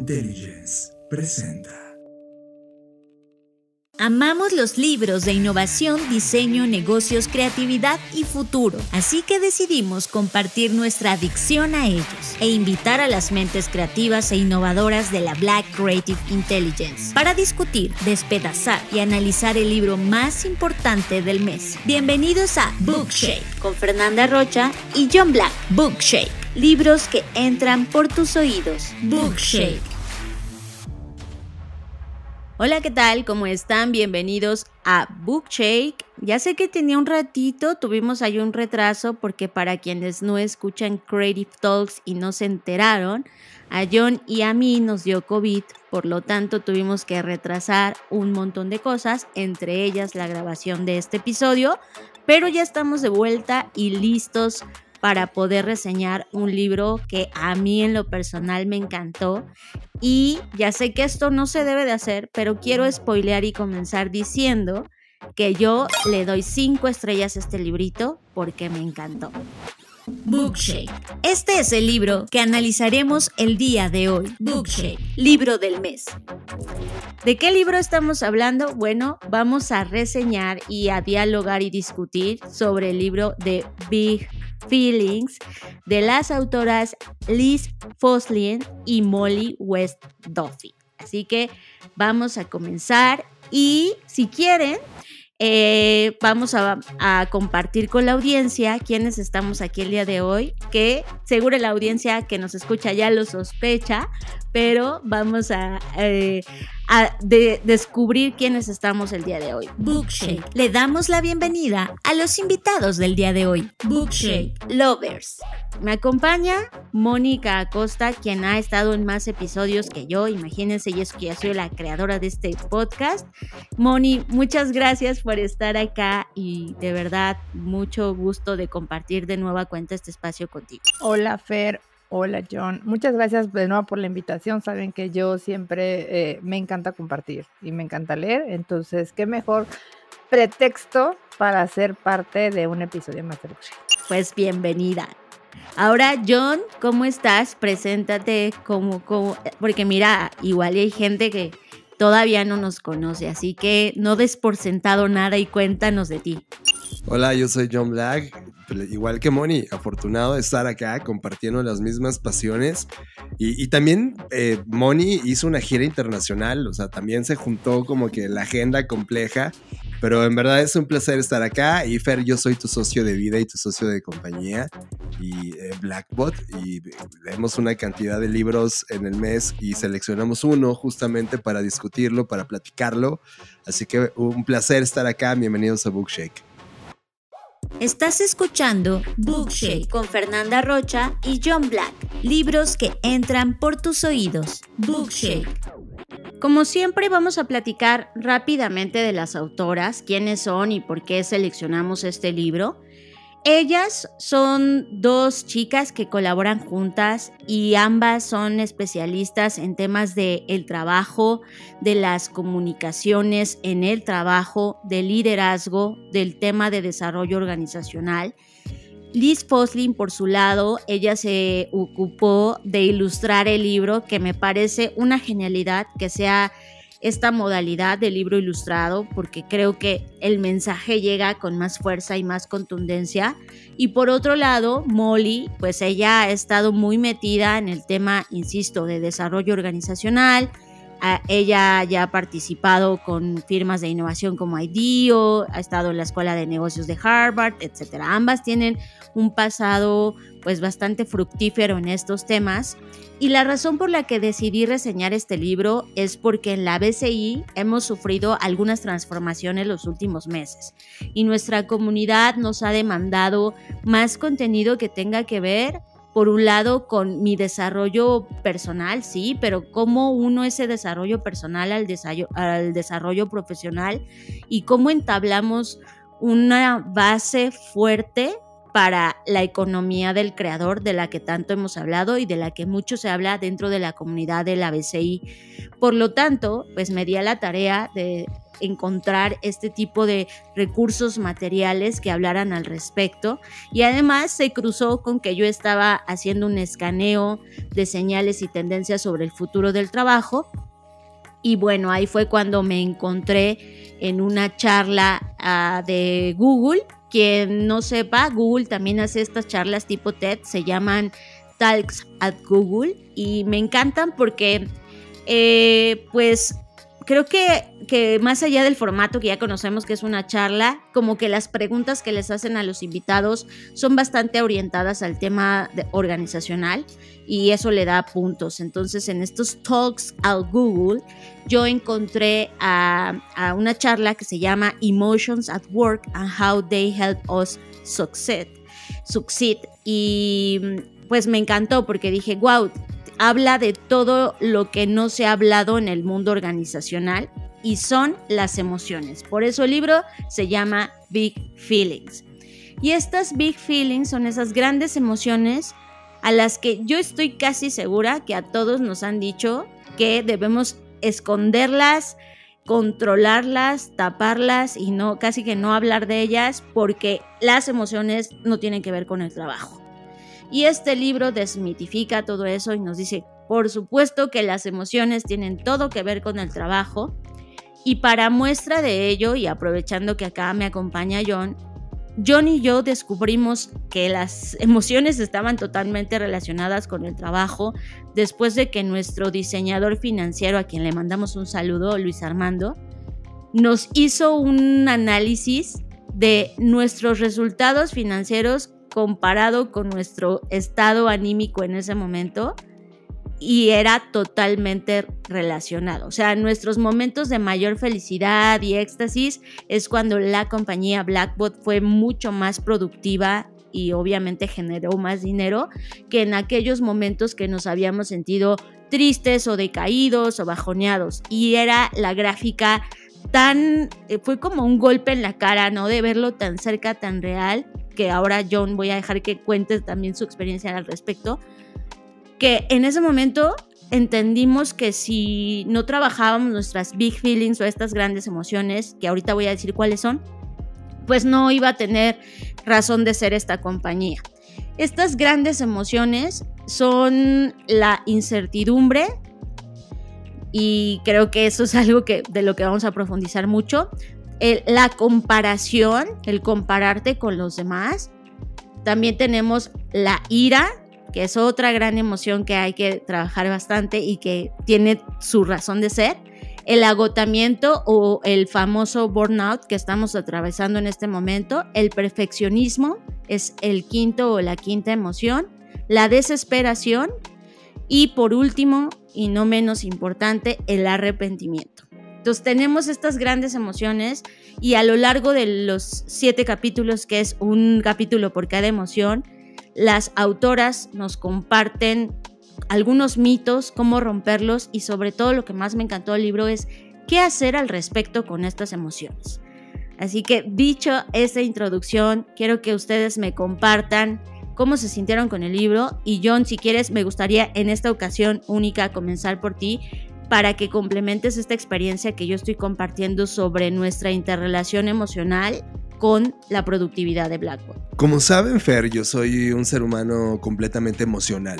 Intelligence presenta. Amamos los libros de innovación, diseño, negocios, creatividad y futuro, así que decidimos compartir nuestra adicción a ellos e invitar a las mentes creativas e innovadoras de la Black Creative Intelligence para discutir, despedazar y analizar el libro más importante del mes. Bienvenidos a Bookshape con Fernanda Rocha y John Black. Bookshape, libros que entran por tus oídos. Bookshape. Hola, ¿qué tal? ¿Cómo están? Bienvenidos a Bookshape. Ya sé que tenía un ratito, tuvimos ahí un retraso porque para quienes no escuchan Creative Talks y no se enteraron, a John y a mí nos dio COVID, por lo tanto tuvimos que retrasar un montón de cosas, entre ellas la grabación de este episodio, pero ya estamos de vuelta y listos para poder reseñar un libro que a mí en lo personal me encantó. Y ya sé que esto no se debe de hacer, pero quiero spoilear y comenzar diciendo que yo le doy 5 estrellas a este librito porque me encantó. Bookshape. Este es el libro que analizaremos el día de hoy. Bookshape, libro del mes. ¿De qué libro estamos hablando? Bueno, vamos a reseñar y a dialogar y discutir sobre el libro de Big Feelings de las autoras Liz Fosslien y Molly West Duffy. Así que vamos a comenzar y si quieren vamos a compartir con la audiencia quienes estamos aquí el día de hoy, que seguro la audiencia que nos escucha ya lo sospecha, pero vamos a descubrir quiénes estamos el día de hoy. Bookshape. Le damos la bienvenida a los invitados del día de hoy. Bookshape Lovers. Me acompaña Mónica Acosta, quien ha estado en más episodios que yo. Imagínense, y es que yo soy la creadora de este podcast. Moni, muchas gracias por estar acá y de verdad mucho gusto de compartir de nueva cuenta este espacio contigo. Hola Fer, hola John, muchas gracias de nuevo por la invitación. Saben que yo siempre me encanta compartir y me encanta leer, entonces qué mejor pretexto para ser parte de un episodio más de Bookshape. Pues bienvenida. Ahora, John, ¿cómo estás? Preséntate porque mira, igual hay gente que todavía no nos conoce, así que no des por sentado nada y cuéntanos de ti. Hola, yo soy John Black, igual que Moni, afortunado de estar acá compartiendo las mismas pasiones y también Moni hizo una gira internacional, o sea, también se juntó como que la agenda compleja, pero en verdad es un placer estar acá y Fer, yo soy tu socio de vida y tu socio de compañía y Blackbot y leemos una cantidad de libros en el mes y seleccionamos uno justamente para discutirlo, para platicarlo, así que un placer estar acá, bienvenidos a Bookshape. Estás escuchando Bookshape con Fernanda Rocha y John Black, libros que entran por tus oídos. Bookshape. Como siempre vamos a platicar rápidamente de las autoras, quiénes son y por qué seleccionamos este libro. Ellas son 2 chicas que colaboran juntas y ambas son especialistas en temas del trabajo, de las comunicaciones en el trabajo, del liderazgo, del tema de desarrollo organizacional. Liz Fosslien, por su lado, ella se ocupó de ilustrar el libro, que me parece una genialidad que sea esta modalidad de libro ilustrado, porque creo que el mensaje llega con más fuerza y más contundencia. Y por otro lado, Molly, pues ella ha estado muy metida en el tema, insisto, de desarrollo organizacional. Ella ya ha participado con firmas de innovación como IDEO, ha estado en la Escuela de Negocios de Harvard, etc. Ambas tienen un pasado pues bastante fructífero en estos temas. Y la razón por la que decidí reseñar este libro es porque en la BCI hemos sufrido algunas transformaciones los últimos meses y nuestra comunidad nos ha demandado más contenido que tenga que ver, por un lado, con mi desarrollo personal, sí, pero cómo uno ese desarrollo personal al desarrollo profesional y cómo entablamos una base fuerte para la economía del creador, de la que tanto hemos hablado y de la que mucho se habla dentro de la comunidad de la BCI. Por lo tanto, pues me di a la tarea de encontrar este tipo de recursos materiales que hablaran al respecto, y además se cruzó con que yo estaba haciendo un escaneo de señales y tendencias sobre el futuro del trabajo. Y bueno, ahí fue cuando me encontré en una charla de Google. Quien no sepa, Google también hace estas charlas tipo TED, se llaman Talks at Google, y me encantan porque pues creo que más allá del formato que ya conocemos, que es una charla, como que las preguntas que les hacen a los invitados son bastante orientadas al tema organizacional, y eso le da puntos. Entonces, en estos Talks at Google, yo encontré a una charla que se llama Emotions at Work and How They Help Us Succeed. Y pues me encantó porque dije, wow, habla de todo lo que no se ha hablado en el mundo organizacional, y son las emociones. Por eso el libro se llama Big Feelings. Y estas Big Feelings son esas grandes emociones a las que yo estoy casi segura que a todos nos han dicho que debemos esconderlas, controlarlas, taparlas y no, casi que no hablar de ellas, porque las emociones no tienen que ver con el trabajo. Y este libro desmitifica todo eso y nos dice, por supuesto que las emociones tienen todo que ver con el trabajo. Y para muestra de ello, y aprovechando que acá me acompaña John y yo descubrimos que las emociones estaban totalmente relacionadas con el trabajo después de que nuestro diseñador financiero, a quien le mandamos un saludo, Luis Armando, nos hizo un análisis de nuestros resultados financieros comparado con nuestro estado anímico en ese momento, y era totalmente relacionado. O sea, nuestros momentos de mayor felicidad y éxtasis es cuando la compañía Blackbaud fue mucho más productiva y obviamente generó más dinero que en aquellos momentos que nos habíamos sentido tristes o decaídos o bajoneados. Y era la gráfica fue como un golpe en la cara, ¿no? De verlo tan cerca, tan real, que ahora John voy a dejar que cuente también su experiencia al respecto, que en ese momento entendimos que si no trabajábamos nuestras big feelings o estas grandes emociones, que ahorita voy a decir cuáles son, pues no iba a tener razón de ser esta compañía. Estas grandes emociones son la incertidumbre, y creo que eso es algo de lo que vamos a profundizar mucho. La comparación, el compararte con los demás. También tenemos la ira, que es otra gran emoción que hay que trabajar bastante y que tiene su razón de ser. El agotamiento o el famoso burnout que estamos atravesando en este momento. El perfeccionismo es el quinto o la quinta emoción. La desesperación. Y por último, y no menos importante, el arrepentimiento. Entonces tenemos estas grandes emociones, y a lo largo de los 7 capítulos, que es un capítulo por cada emoción, las autoras nos comparten algunos mitos, cómo romperlos, y sobre todo lo que más me encantó del libro es qué hacer al respecto con estas emociones. Así que dicho esta introducción, quiero que ustedes me compartan cómo se sintieron con el libro. Y John, si quieres, me gustaría en esta ocasión única comenzar por ti, para que complementes esta experiencia que yo estoy compartiendo sobre nuestra interrelación emocional con la productividad de Blackbaud. Como saben, Fer, yo soy un ser humano completamente emocional.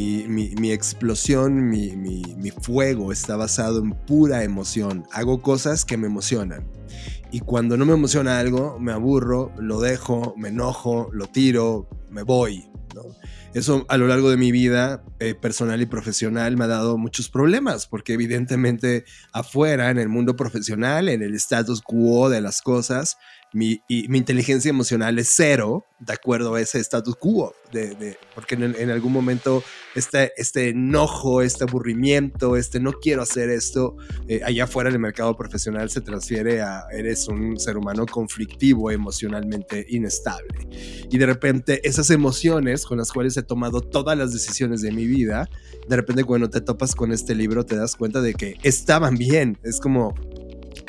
Mi explosión, mi fuego está basado en pura emoción. Hago cosas que me emocionan. Y cuando no me emociona algo, me aburro, lo dejo, me enojo, lo tiro, me voy, ¿no? Eso a lo largo de mi vida personal y profesional me ha dado muchos problemas, porque evidentemente afuera, en el mundo profesional, en el status quo de las cosas, mi inteligencia emocional es cero, de acuerdo a ese status quo, porque en algún momento este enojo, este aburrimiento, no quiero hacer esto, allá afuera en el mercado profesional se transfiere a eres un ser humano conflictivo, emocionalmente inestable. Y de repente esas emociones con las cuales he tomado todas las decisiones de mi vida, de repente cuando te topas con este libro te das cuenta de que estaban bien. Es como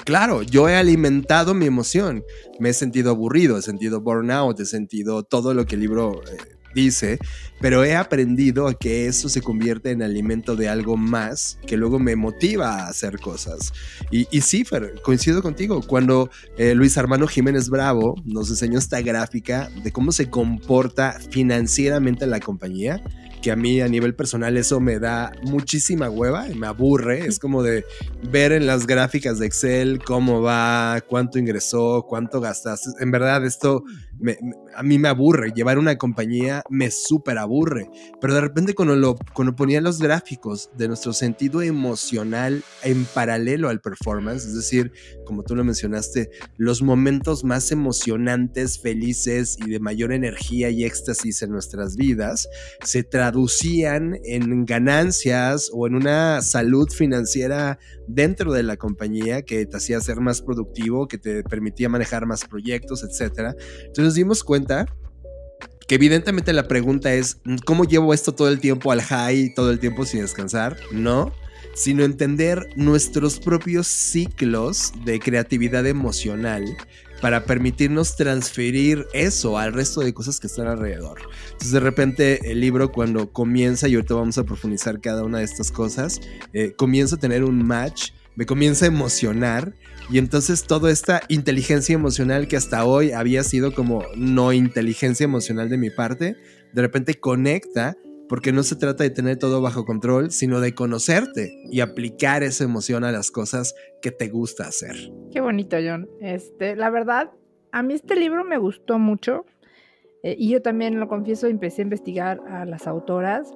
Claro, yo he alimentado mi emoción. Me he sentido aburrido, he sentido burnout, he sentido todo lo que el libro dice, pero he aprendido a que eso se convierte en alimento de algo más que luego me motiva a hacer cosas. Y sí, Fer, coincido contigo. Cuando Luis Armando Jiménez Bravo nos enseñó esta gráfica de cómo se comporta financieramente la compañía, que a mí a nivel personal eso me da muchísima hueva y me aburre. Es como de ver en las gráficas de Excel cómo va, cuánto ingresó, cuánto gastaste. En verdad esto a mí me aburre. Llevar una compañía me súper aburre. Pero de repente cuando ponía los gráficos de nuestro sentido emocional en paralelo al performance, es decir, como tú lo mencionaste, los momentos más emocionantes, felices y de mayor energía y éxtasis en nuestras vidas se traducían en ganancias o en una salud financiera dentro de la compañía que te hacía ser más productivo, que te permitía manejar más proyectos, etc. Entonces nos dimos cuenta que evidentemente la pregunta es ¿cómo llevo esto todo el tiempo al high, todo el tiempo sin descansar? No, sino entender nuestros propios ciclos de creatividad emocional para permitirnos transferir eso al resto de cosas que están alrededor. Entonces de repente el libro cuando comienza, y ahorita vamos a profundizar cada una de estas cosas, comienza a tener un match, me comienza a emocionar, y entonces toda esta inteligencia emocional que hasta hoy había sido como no inteligencia emocional de mi parte, de repente conecta, porque no se trata de tener todo bajo control, sino de conocerte y aplicar esa emoción a las cosas que te gusta hacer. Qué bonito, John. La verdad, a mí este libro me gustó mucho, y yo también, lo confieso, empecé a investigar a las autoras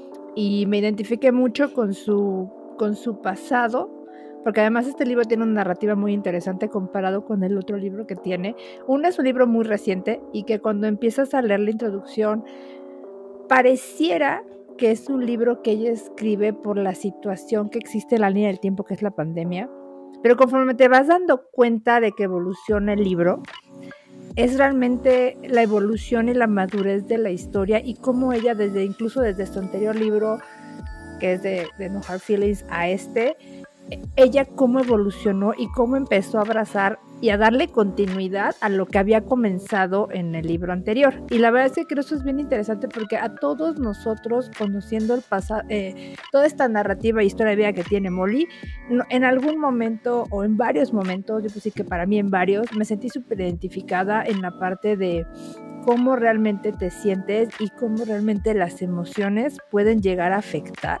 y me identifiqué mucho con su pasado, porque además este libro tiene una narrativa muy interesante comparado con el otro libro que tiene. Uno es un libro muy reciente y que cuando empiezas a leer la introducción pareciera que es un libro que ella escribe por la situación que existe en la línea del tiempo, que es la pandemia, pero conforme te vas dando cuenta de que evoluciona el libro, es realmente la evolución y la madurez de la historia y cómo ella incluso desde su anterior libro, que es de No Hard Feelings, a ella cómo evolucionó y cómo empezó a abrazar y a darle continuidad a lo que había comenzado en el libro anterior. Y la verdad es que creo que eso es bien interesante porque a todos nosotros, conociendo el pasado, toda esta narrativa e historia de vida que tiene Molly, en algún momento o en varios momentos, yo pues sí que para mí en varios, me sentí súper identificada en la parte de cómo realmente te sientes y cómo realmente las emociones pueden llegar a afectar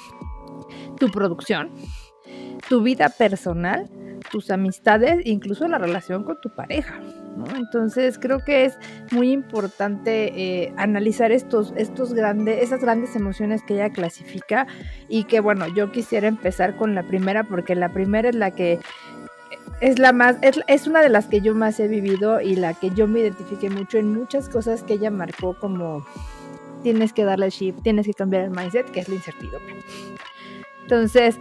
tu producción, tu vida personal, tus amistades, incluso la relación con tu pareja, ¿no? Entonces creo que es muy importante analizar esas grandes emociones que ella clasifica, y que bueno, yo quisiera empezar con la primera, porque la primera es la que es una de las que yo más he vivido y la que yo me identifiqué mucho en muchas cosas que ella marcó, como tienes que darle el shift, tienes que cambiar el mindset, que es la incertidumbre. Entonces,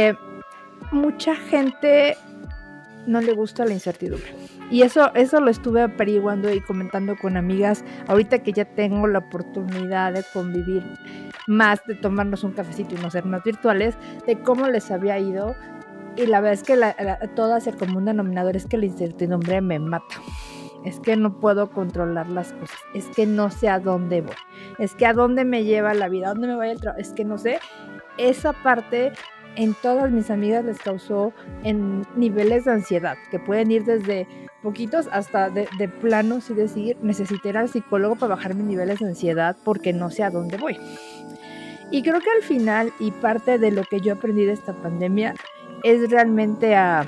mucha gente no le gusta la incertidumbre. Y eso lo estuve averiguando y comentando con amigas. Ahorita que ya tengo la oportunidad de convivir más, de tomarnos un cafecito y no ser más virtuales, de cómo les había ido. Y la verdad es que todas el común denominador es que la incertidumbre me mata. Es que no puedo controlar las cosas. Es que no sé a dónde voy. Es que a dónde me lleva la vida, a dónde me va el trabajo. Es que no sé. Esa parte en todas mis amigas les causó en niveles de ansiedad, que pueden ir desde poquitos hasta de planos y decir, necesito ir al psicólogo para bajar mis niveles de ansiedad porque no sé a dónde voy. Y creo que al final, y parte de lo que yo aprendí de esta pandemia, es realmente a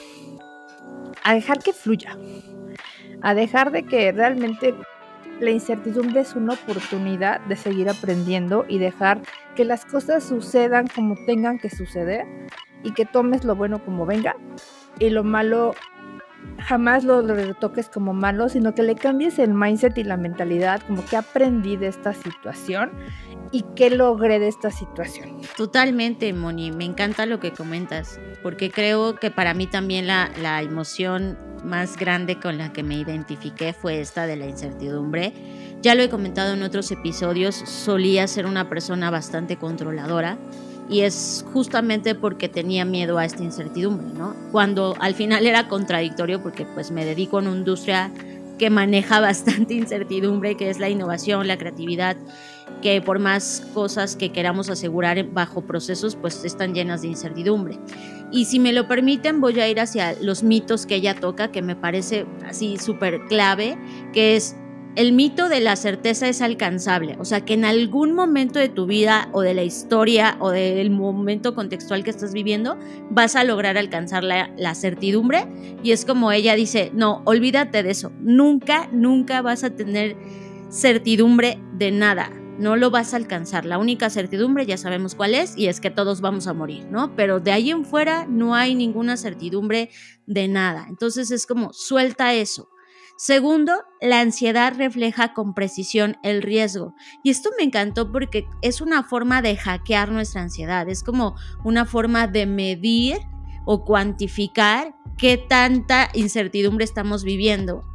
dejar que fluya, a dejar de que realmente la incertidumbre es una oportunidad de seguir aprendiendo y dejar que las cosas sucedan como tengan que suceder, y que tomes lo bueno como venga y lo malo jamás lo retoques como malo, sino que le cambies el mindset y la mentalidad, como que aprendí de esta situación y qué logré de esta situación. Totalmente, Moni, me encanta lo que comentas, porque creo que para mí también la emoción más grande con la que me identifiqué fue esta de la incertidumbre. Ya lo he comentado en otros episodios, solía ser una persona bastante controladora y es justamente porque tenía miedo a esta incertidumbre, ¿no? Cuando al final era contradictorio porque pues me dedico a una industria que maneja bastante incertidumbre, que es la innovación, la creatividad, que por más cosas que queramos asegurar bajo procesos, pues están llenas de incertidumbre. Y si me lo permiten, voy a ir hacia los mitos que ella toca, que me parece así súper clave, que es: el mito de la certeza es alcanzable, o sea, que en algún momento de tu vida o de la historia o del momento contextual que estás viviendo vas a lograr alcanzar la certidumbre, y es como ella dice, no, olvídate de eso, nunca vas a tener certidumbre de nada, no lo vas a alcanzar, la única certidumbre ya sabemos cuál es, y es que todos vamos a morir, ¿no? Pero de ahí en fuera no hay ninguna certidumbre de nada, entonces es como suelta eso. Segundo, la ansiedad refleja con precisión el riesgo. Y esto me encantó porque es una forma de hackear nuestra ansiedad. Es como una forma de medir o cuantificar qué tanta incertidumbre estamos viviendo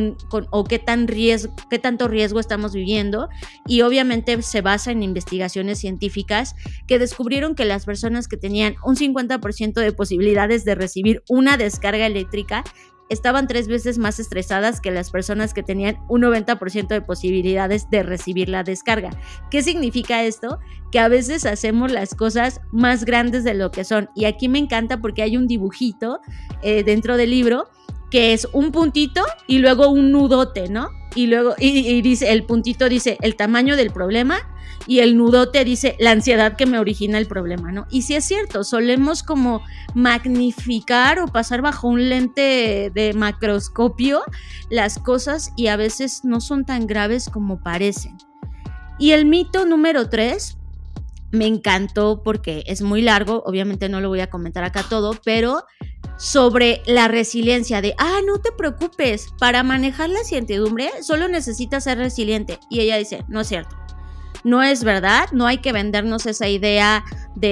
o qué tanto riesgo estamos viviendo. Y obviamente se basa en investigaciones científicas que descubrieron que las personas que tenían un 50% de posibilidades de recibir una descarga eléctrica estaban 3 veces más estresadas que las personas que tenían un 90% de posibilidades de recibir la descarga. ¿Qué significa esto? Que a veces hacemos las cosas más grandes de lo que son. Y aquí me encanta porque hay un dibujito dentro del libro que es un puntito y luego un nudote, ¿no? Y luego y dice, el puntito dice el tamaño del problema y el nudote dice la ansiedad que me origina el problema, ¿no? Y sí es cierto, solemos como magnificar o pasar bajo un lente de macroscopio las cosas y a veces no son tan graves como parecen. Y el mito número 3 me encantó porque es muy largo, obviamente no lo voy a comentar acá todo, pero sobre la resiliencia de, no te preocupes, para manejar la incertidumbre solo necesitas ser resiliente. Y ella dice, no es cierto, no es verdad, no hay que vendernos esa idea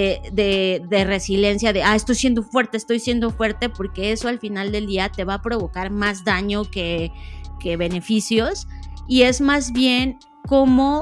de resiliencia, de, estoy siendo fuerte, porque eso al final del día te va a provocar más daño que beneficios, y es más bien como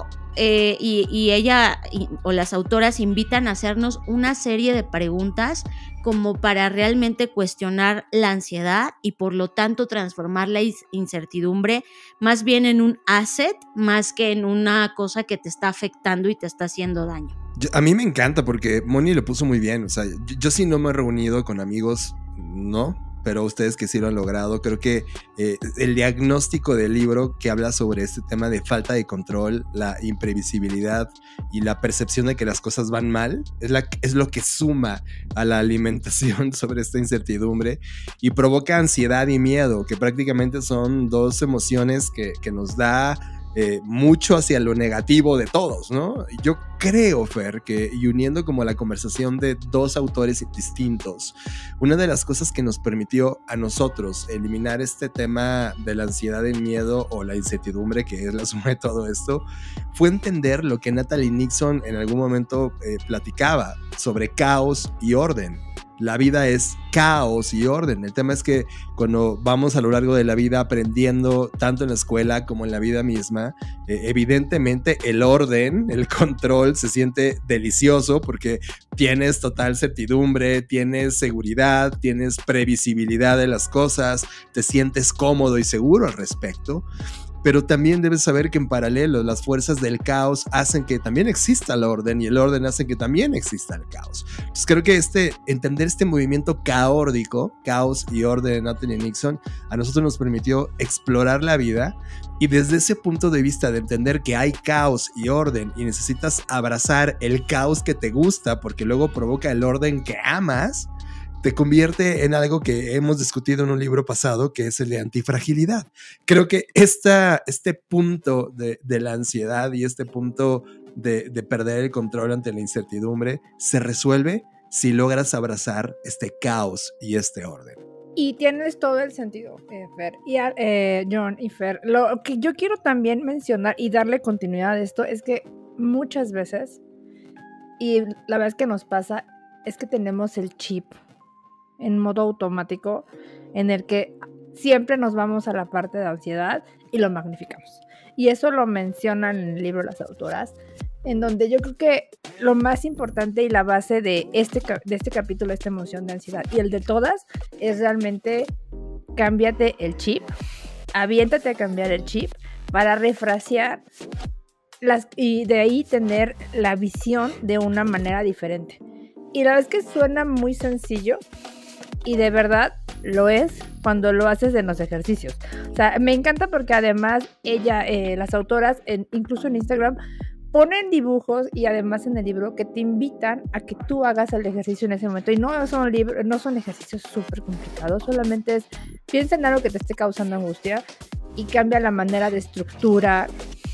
y ella o las autoras invitan a hacernos una serie de preguntas como para realmente cuestionar la ansiedad y por lo tanto transformar la incertidumbre más bien en un asset más que en una cosa que te está afectando y te está haciendo daño. A mí me encanta porque Moni lo puso muy bien, o sea, yo sí no me he reunido con amigos, no, pero ustedes que sí lo han logrado, creo que el diagnóstico del libro que habla sobre este tema de falta de control, la imprevisibilidad y la percepción de que las cosas van mal, es lo que suma a la alimentación sobre esta incertidumbre y provoca ansiedad y miedo, que prácticamente son dos emociones que nos da mucho hacia lo negativo de todos, ¿no? Yo creo, Fer, que y uniendo como la conversación de dos autores distintos, una de las cosas que nos permitió a nosotros eliminar este tema de la ansiedad, el miedo o la incertidumbre, que es la suma de todo esto, fue entender lo que Natalie Nixon en algún momento platicaba sobre caos y orden. La vida es caos y orden. El tema es que cuando vamos a lo largo de la vida aprendiendo, tanto en la escuela como en la vida misma, evidentemente el orden, el control se siente delicioso porque tienes total certidumbre, tienes seguridad, tienes previsibilidad de las cosas, te sientes cómodo y seguro al respecto. Pero también debes saber que en paralelo las fuerzas del caos hacen que también exista el orden y el orden hace que también exista el caos. Entonces creo que entender este movimiento caórdico, caos y orden de Natalie Nixon, a nosotros nos permitió explorar la vida y desde ese punto de vista de entender que hay caos y orden y necesitas abrazar el caos que te gusta porque luego provoca el orden que amas, te convierte en algo que hemos discutido en un libro pasado, que es el de antifragilidad. Creo que este punto de la ansiedad y este punto de perder el control ante la incertidumbre se resuelve si logras abrazar este caos y este orden. Y tienes todo el sentido, Fer, y John y Fer. Lo que yo quiero también mencionar y darle continuidad a esto es que muchas veces, y la verdad es que nos pasa, es que tenemos el chip en modo automático en el que siempre nos vamos a la parte de ansiedad y lo magnificamos. Y eso lo mencionan en el libro las autoras. en donde yo creo que lo más importante y la base de este capítulo, esta emoción de ansiedad y el de todas, es realmente cámbiate el chip, aviéntate a cambiar el chip para refrasear y de ahí tener la visión de una manera diferente. Y la verdad es que suena muy sencillo y de verdad lo es cuando lo haces en los ejercicios. O sea, me encanta porque además las autoras, incluso en Instagram, ponen dibujos y además en el libro que te invitan a que tú hagas el ejercicio en ese momento. Y no son ejercicios súper complicados, solamente es piensa en algo que te esté causando angustia y cambia la manera de estructura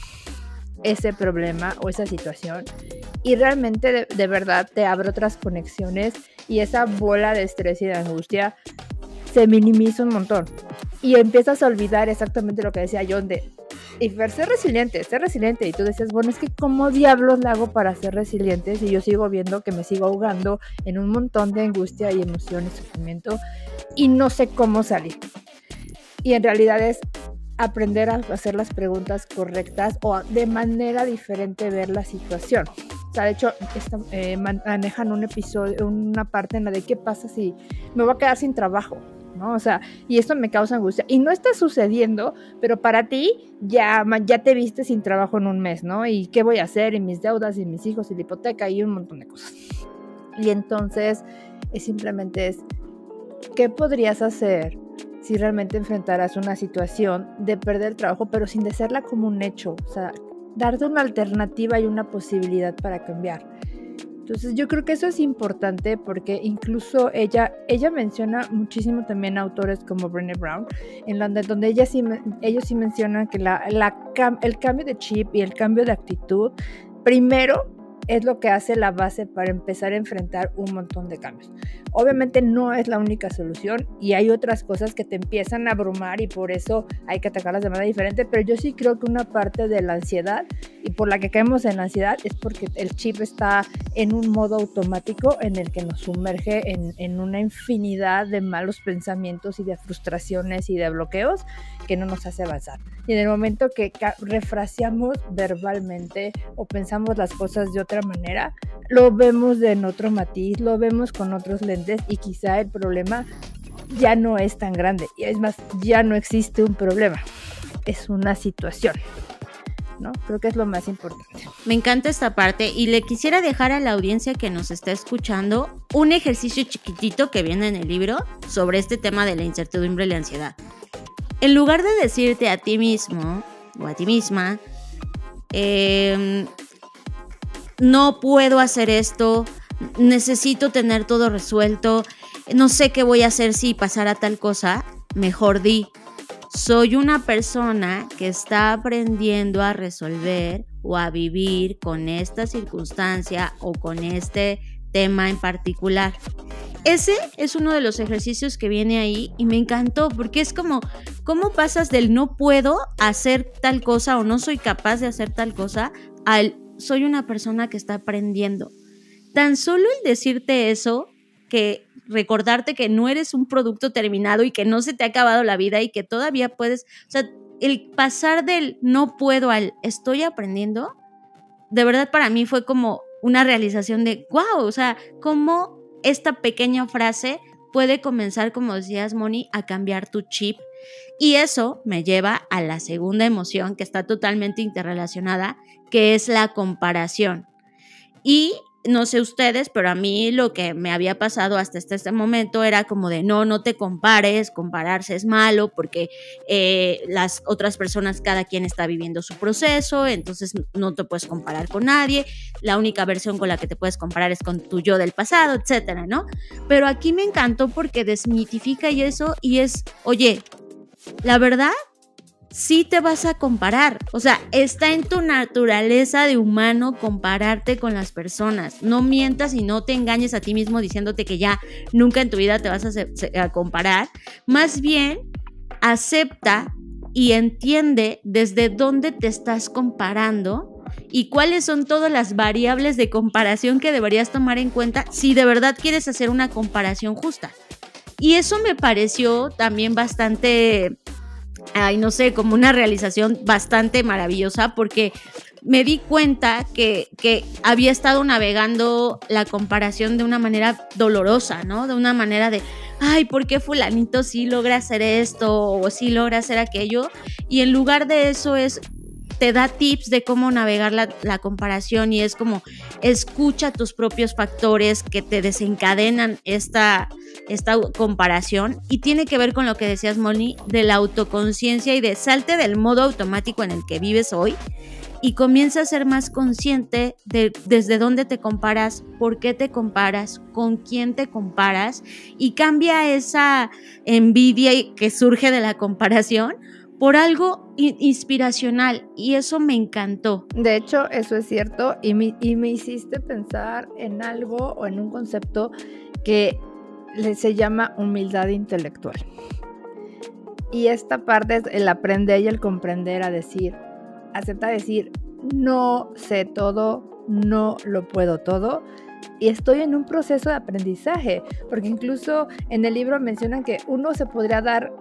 ese problema o esa situación. Y realmente de verdad te abre otras conexiones y esa bola de estrés y de angustia se minimiza un montón. Y empiezas a olvidar exactamente lo que decía John de ser resiliente. Y tú decías, bueno, es que ¿cómo diablos la hago para ser resiliente si yo sigo viendo que me sigo ahogando en un montón de angustia y emoción y sufrimiento y no sé cómo salir? Y en realidad es aprender a hacer las preguntas correctas o de manera diferente ver la situación. O sea, de hecho, manejan un episodio, una parte en la de qué pasa si me voy a quedar sin trabajo, ¿no? O sea, y esto me causa angustia. Y no está sucediendo, pero para ti ya te viste sin trabajo en un mes, ¿no? ¿Y qué voy a hacer? Y mis deudas, y mis hijos, y la hipoteca, y un montón de cosas. Y entonces, simplemente ¿qué podrías hacer si realmente enfrentaras una situación de perder el trabajo, pero sin decirla como un hecho? O sea, darte una alternativa y una posibilidad para cambiar. Entonces yo creo que eso es importante porque incluso ella menciona muchísimo también a autores como Brené Brown, en donde ellos sí mencionan que el cambio de chip y el cambio de actitud, primero es lo que hace la base para empezar a enfrentar un montón de cambios. Obviamente no es la única solución y hay otras cosas que te empiezan a abrumar y por eso hay que atacarlas de manera diferente, pero yo sí creo que una parte de la ansiedad y por la que caemos en la ansiedad es porque el chip está en un modo automático en el que nos sumerge en una infinidad de malos pensamientos y de frustraciones y de bloqueos que no nos hace avanzar. Y en el momento que refraseamos verbalmente o pensamos las cosas de otra manera, lo vemos en otro matiz, lo vemos con otros lentes y quizá el problema ya no es tan grande. Y es más, ya no existe un problema, es una situación, ¿no? Creo que es lo más importante. Me encanta esta parte y le quisiera dejar a la audiencia que nos está escuchando un ejercicio chiquitito que viene en el libro sobre este tema de la incertidumbre y la ansiedad. En lugar de decirte a ti mismo o a ti misma, no puedo hacer esto, necesito tener todo resuelto, no sé qué voy a hacer si pasara tal cosa, mejor di, soy una persona que está aprendiendo a resolver o a vivir con esta circunstancia o con este tema en particular. Ese es uno de los ejercicios que viene ahí y me encantó porque es como, ¿cómo pasas del no puedo hacer tal cosa o no soy capaz de hacer tal cosa al soy una persona que está aprendiendo? Tan solo el decirte eso, que recordarte que no eres un producto terminado y que no se te ha acabado la vida y que todavía puedes, o sea, el pasar del no puedo al estoy aprendiendo, de verdad para mí fue como una realización de wow, o sea, cómo esta pequeña frase puede comenzar, como decías, Moni, a cambiar tu chip. Y eso me lleva a la segunda emoción que está totalmente interrelacionada, que es la comparación. Y no sé ustedes, pero a mí lo que me había pasado hasta este momento era como de no te compares, compararse es malo porque las otras personas, cada quien está viviendo su proceso, entonces no te puedes comparar con nadie, la única versión con la que te puedes comparar es con tu yo del pasado, etcétera, ¿no? Pero aquí me encantó porque desmitifica y eso, y es, oye, la verdad, sí te vas a comparar, o sea, está en tu naturaleza de humano compararte con las personas, no mientas y no te engañes a ti mismo diciéndote que ya nunca en tu vida te vas a comparar, más bien acepta y entiende desde dónde te estás comparando y cuáles son todas las variables de comparación que deberías tomar en cuenta si de verdad quieres hacer una comparación justa. Y eso me pareció también bastante, no sé, como una realización bastante maravillosa porque me di cuenta que había estado navegando la comparación de una manera dolorosa, ¿no? De una manera de, ay, ¿por qué fulanito sí logra hacer esto o sí logra hacer aquello? Y en lugar de eso te da tips de cómo navegar la comparación, y es como escucha tus propios factores que te desencadenan esta comparación, y tiene que ver con lo que decías, Moni, de la autoconciencia y de salte del modo automático en el que vives hoy y comienza a ser más consciente de desde dónde te comparas, por qué te comparas, con quién te comparas, y cambia esa envidia que surge de la comparación por algo inspiracional, y eso me encantó. De hecho, eso es cierto, y me hiciste pensar en algo o en un concepto que se llama humildad intelectual. Y esta parte es el aprender y el comprender, aceptar decir, no sé todo, no lo puedo todo, y estoy en un proceso de aprendizaje, porque incluso en el libro mencionan que uno se podría dar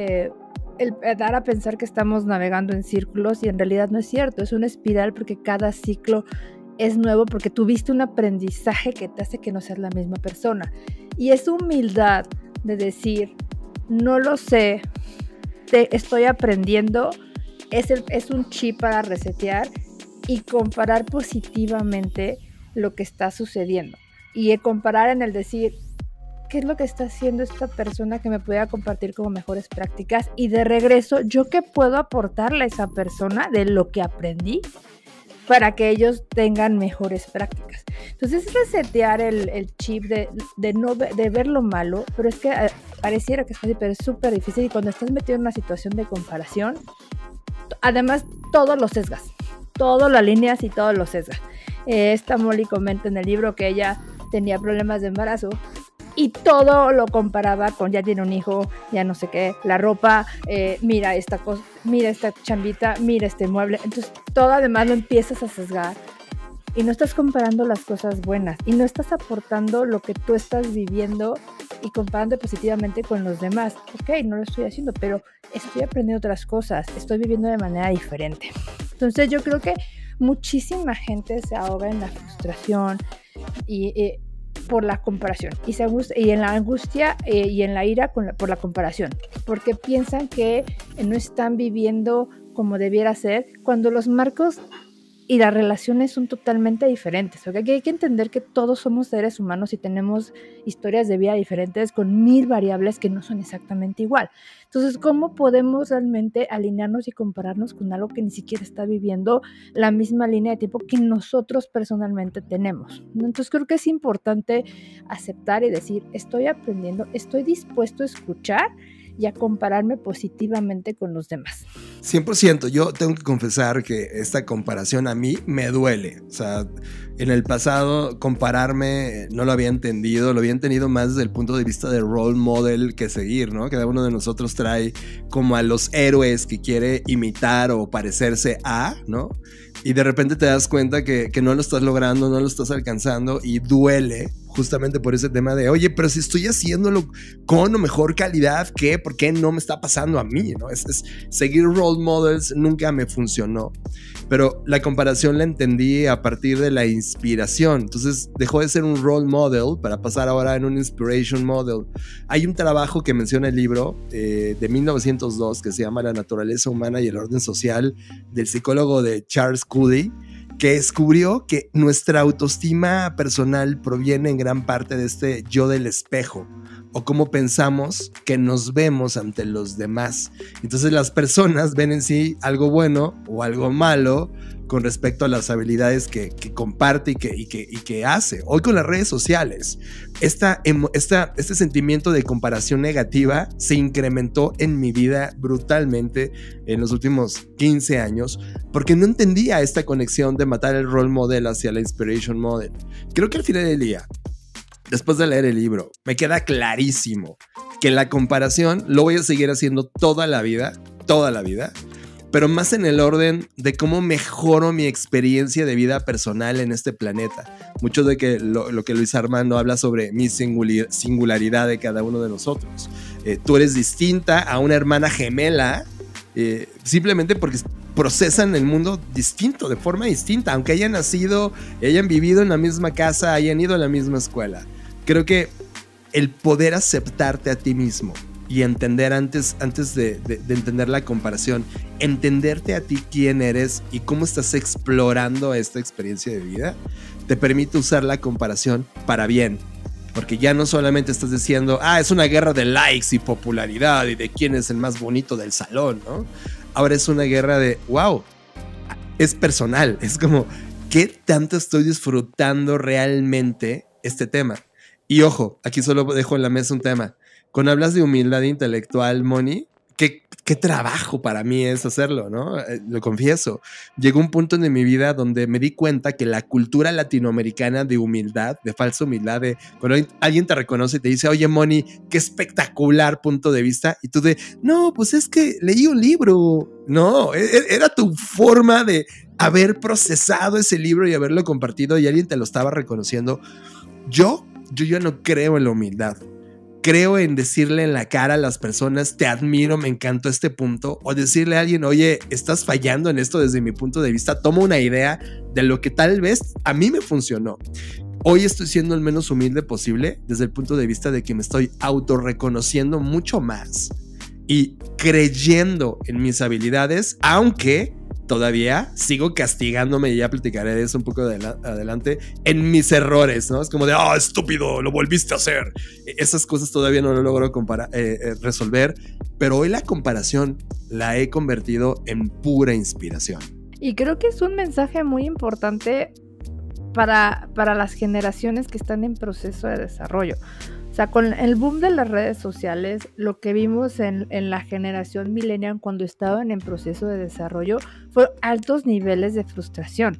a pensar que estamos navegando en círculos, y en realidad no es cierto, es una espiral, porque cada ciclo es nuevo, porque tuviste un aprendizaje que te hace que no seas la misma persona. Y esa humildad de decir, no lo sé, estoy aprendiendo, es un chip para resetear y comparar positivamente lo que está sucediendo. Y comparar en el decir, ¿qué es lo que está haciendo esta persona que me pueda compartir como mejores prácticas? Y de regreso, ¿yo qué puedo aportarle a esa persona de lo que aprendí para que ellos tengan mejores prácticas? Entonces es resetear el chip de ver lo malo, pero es que pareciera que es fácil, pero es súper difícil, y cuando estás metido en una situación de comparación, además todo lo sesgas, todo lo alineas y todo lo sesgas. Esta Molly comenta en el libro que ella tenía problemas de embarazo y todo lo comparaba con ya tiene un hijo, ya no sé qué, la ropa, mira esta cosa, mira esta chambita, mira este mueble. Entonces todo además lo empiezas a sesgar y no estás comparando las cosas buenas y no estás aportando lo que tú estás viviendo y comparando positivamente con los demás. Ok, no lo estoy haciendo, pero estoy aprendiendo otras cosas, estoy viviendo de manera diferente. Entonces yo creo que muchísima gente se ahoga en la frustración y por la comparación, y en la angustia y en la ira por la comparación, porque piensan que no están viviendo como debiera ser, cuando los marcos y las relaciones son totalmente diferentes. ¿Okay? Hay que entender que todos somos seres humanos y tenemos historias de vida diferentes con 1000 variables que no son exactamente igual. Entonces, ¿cómo podemos realmente alinearnos y compararnos con algo que ni siquiera está viviendo la misma línea de tiempo que nosotros personalmente tenemos? Entonces, creo que es importante aceptar y decir, estoy aprendiendo, estoy dispuesto a escuchar y a compararme positivamente con los demás. 100%. Yo tengo que confesar que esta comparación a mí me duele. O sea, en el pasado compararme no lo había entendido, lo había entendido más desde el punto de vista de role model que seguir, ¿no? Cada uno de nosotros trae como a los héroes que quiere imitar o parecerse a, ¿no? Y de repente te das cuenta que no lo estás logrando, no lo estás alcanzando, y duele justamente por ese tema de, oye, pero si estoy haciéndolo con o mejor calidad, ¿por qué no me está pasando a mí? ¿No? Seguir role models nunca me funcionó, pero la comparación la entendí a partir de la inspiración. Entonces dejó de ser un role model para pasar ahora en un inspiration model. Hay un trabajo que menciona el libro de 1902 que se llama La naturaleza humana y el orden social, del psicólogo de Charles Cooley, que descubrió que nuestra autoestima personal proviene en gran parte de este yo del espejo, o cómo pensamos que nos vemos ante los demás. Entonces las personas ven en sí algo bueno o algo malo con respecto a las habilidades que comparte y que hace. Hoy con las redes sociales, este sentimiento de comparación negativa se incrementó en mi vida brutalmente en los últimos 15 años, porque no entendía esta conexión de matar el role model hacia la inspiration model. Creo que al final del día, después de leer el libro, me queda clarísimo que la comparación lo voy a seguir haciendo toda la vida, pero más en el orden de cómo mejoro mi experiencia de vida personal en este planeta. Mucho de que lo que Luis Armando habla sobre mi singularidad de cada uno de nosotros. Tú eres distinta a una hermana gemela, simplemente porque procesan el mundo distinto, de forma distinta, aunque hayan nacido, hayan vivido en la misma casa, hayan ido a la misma escuela. Creo que el poder aceptarte a ti mismo y entender antes de entender la comparación, entenderte a ti quién eres y cómo estás explorando esta experiencia de vida, te permite usar la comparación para bien. Porque ya no solamente estás diciendo, es una guerra de likes y popularidad y de quién es el más bonito del salón, ¿no? Ahora es una guerra de, wow, es personal. Es como, ¿qué tanto estoy disfrutando realmente este tema? Y ojo, aquí solo dejo en la mesa un tema. Cuando hablas de humildad intelectual, Moni, qué trabajo para mí es hacerlo, ¿no? Lo confieso. Llegó un punto en mi vida donde me di cuenta que la cultura latinoamericana de humildad, de falsa humildad, de cuando alguien te reconoce y te dice, oye, Moni, qué espectacular punto de vista, y tú no, pues es que leí un libro. No, era tu forma de haber procesado ese libro y haberlo compartido y alguien te lo estaba reconociendo. Yo ya no creo en la humildad. Creo en decirle en la cara a las personas, te admiro, me encantó este punto, o decirle a alguien, oye, estás fallando en esto desde mi punto de vista, toma una idea de lo que tal vez a mí me funcionó. Hoy estoy siendo el menos humilde posible desde el punto de vista de que me estoy autorreconociendo mucho más y creyendo en mis habilidades, aunque todavía sigo castigándome, y ya platicaré de eso un poco adelante, en mis errores, ¿no? Es como de, estúpido, lo volviste a hacer. Esas cosas todavía no lo logro resolver, pero hoy la comparación la he convertido en pura inspiración. Y creo que es un mensaje muy importante para las generaciones que están en proceso de desarrollo. O sea, con el boom de las redes sociales, lo que vimos en la generación millennial cuando estaban en proceso de desarrollo fue altos niveles de frustración.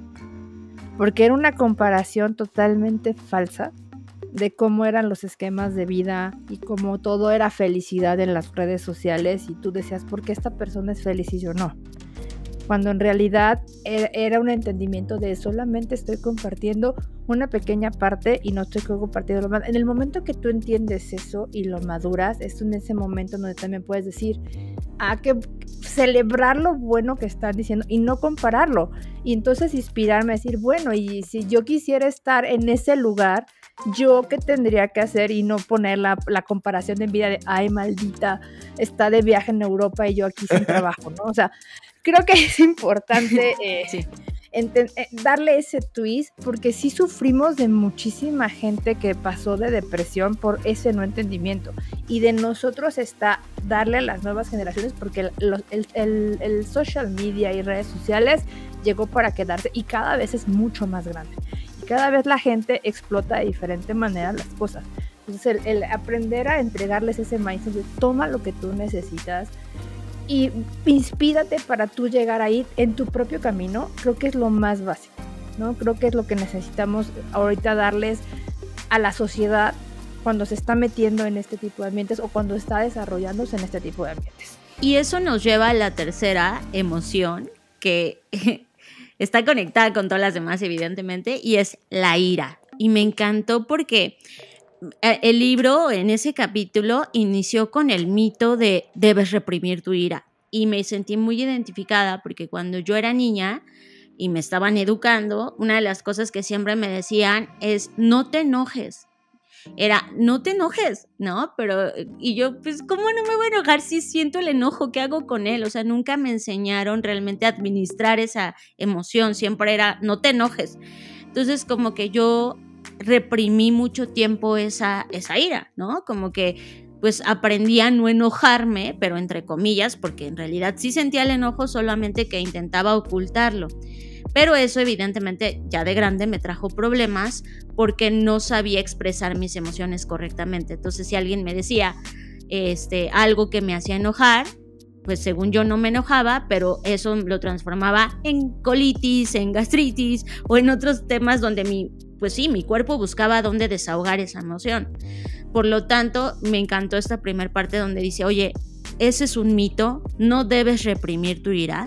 Porque era una comparación totalmente falsa de cómo eran los esquemas de vida y cómo todo era felicidad en las redes sociales, y tú decías, ¿por qué esta persona es feliz y yo no? Cuando en realidad era un entendimiento de solamente estoy compartiendo una pequeña parte y no estoy compartiendo lo más. En el momento que tú entiendes eso y lo maduras, es en ese momento donde también puedes decir, que celebrar lo bueno que están diciendo y no compararlo. Y entonces inspirarme a decir, bueno, y si yo quisiera estar en ese lugar, ¿yo qué tendría que hacer? Y no poner la comparación de envidia de, ay, maldita, está de viaje en Europa y yo aquí sin trabajo, ¿no? O sea, creo que es importante sí. Darle ese twist, porque sí sufrimos de muchísima gente que pasó de depresión por ese no entendimiento, y de nosotros está darle a las nuevas generaciones, porque el social media y redes sociales llegó para quedarse y cada vez es mucho más grande y cada vez la gente explota de diferente manera las cosas. Entonces el aprender a entregarles ese mindset de toma lo que tú necesitas y inspírate para tú llegar ahí en tu propio camino, creo que es lo más básico, ¿no? Creo que es lo que necesitamos ahorita darles a la sociedad cuando se está metiendo en este tipo de ambientes o cuando está desarrollándose en este tipo de ambientes. Y eso nos lleva a la tercera emoción, que está conectada con todas las demás, evidentemente, y es la ira. Y me encantó porque el libro, en ese capítulo, inició con el mito de debes reprimir tu ira. Y me sentí muy identificada porque cuando yo era niña y me estaban educando, una de las cosas que siempre me decían es no te enojes. Era, no te enojes, ¿no? Pero, y yo, pues, ¿cómo no me voy a enojar si siento el enojo? ¿Qué hago con él? O sea, nunca me enseñaron realmente a administrar esa emoción. Siempre era, no te enojes. Entonces, como que yo reprimí mucho tiempo esa ira, ¿no? Como que pues aprendí a no enojarme, pero entre comillas, porque en realidad sí sentía el enojo, solamente que intentaba ocultarlo. Pero eso evidentemente ya de grande me trajo problemas porque no sabía expresar mis emociones correctamente. Entonces si alguien me decía algo que me hacía enojar, pues según yo no me enojaba, pero eso lo transformaba en colitis, en gastritis o en otros temas donde mi cuerpo buscaba dónde desahogar esa emoción. Por lo tanto, me encantó esta primera parte donde dice, oye, ese es un mito, no debes reprimir tu ira.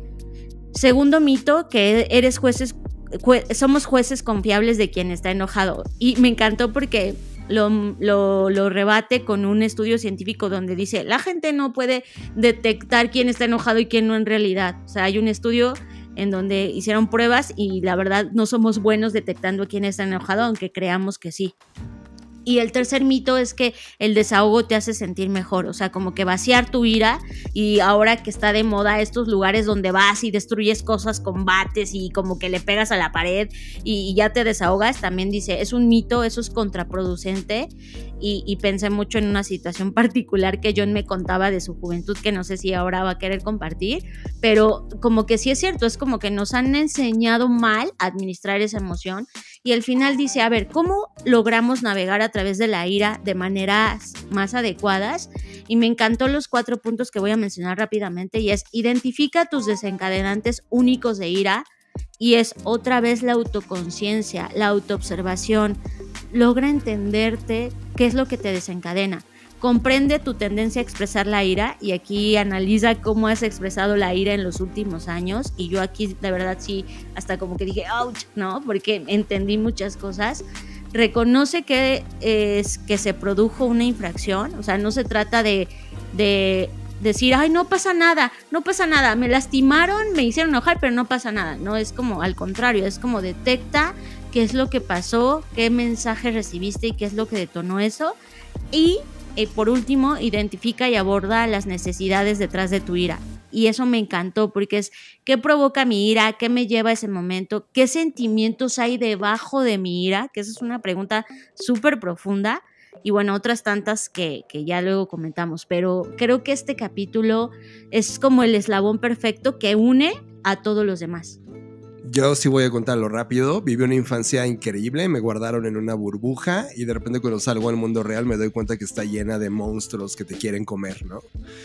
Segundo mito, que somos jueces confiables de quien está enojado. Y me encantó porque lo rebate con un estudio científico donde dice, la gente no puede detectar quién está enojado y quién no en realidad. O sea, hay un estudio en donde hicieron pruebas y la verdad no somos buenos detectando quién está enojado, aunque creamos que sí. Y el tercer mito es que el desahogo te hace sentir mejor, o sea, como que vaciar tu ira, y ahora que está de moda estos lugares donde vas y destruyes cosas, combates y como que le pegas a la pared y ya te desahogas, también dice, es un mito, eso es contraproducente. Y pensé mucho en una situación particular que John me contaba de su juventud, que no sé si ahora va a querer compartir, pero como que sí es cierto, es como que nos han enseñado mal a administrar esa emoción, y al final dice, a ver, ¿cómo logramos navegar a través de la ira de maneras más adecuadas? Y me encantó los 4 puntos que voy a mencionar rápidamente, y es, identifica tus desencadenantes únicos de ira, y es otra vez la autoconciencia, la autoobservación. Logra entenderte qué es lo que te desencadena. Comprende tu tendencia a expresar la ira, y aquí analiza cómo has expresado la ira en los últimos años, y yo aquí de verdad sí, hasta como que dije ouch, ¿no? Porque entendí muchas cosas. Reconoce que se produjo una infracción, o sea, no se trata de decir, ay, no pasa nada, me lastimaron, me hicieron enojar, pero no pasa nada. No, es como al contrario, es como detecta qué es lo que pasó, qué mensaje recibiste y qué es lo que detonó eso. Y por último, identifica y aborda las necesidades detrás de tu ira. Y eso me encantó, porque es qué provoca mi ira, qué me lleva a ese momento, qué sentimientos hay debajo de mi ira, que esa es una pregunta súper profunda. Y bueno, otras tantas que ya luego comentamos, pero creo que este capítulo es como el eslabón perfecto que une a todos los demás. Yo sí voy a contarlo rápido. Viví una infancia increíble, me guardaron en una burbuja y de repente cuando salgo al mundo real me doy cuenta que está llena de monstruos que te quieren comer, ¿no?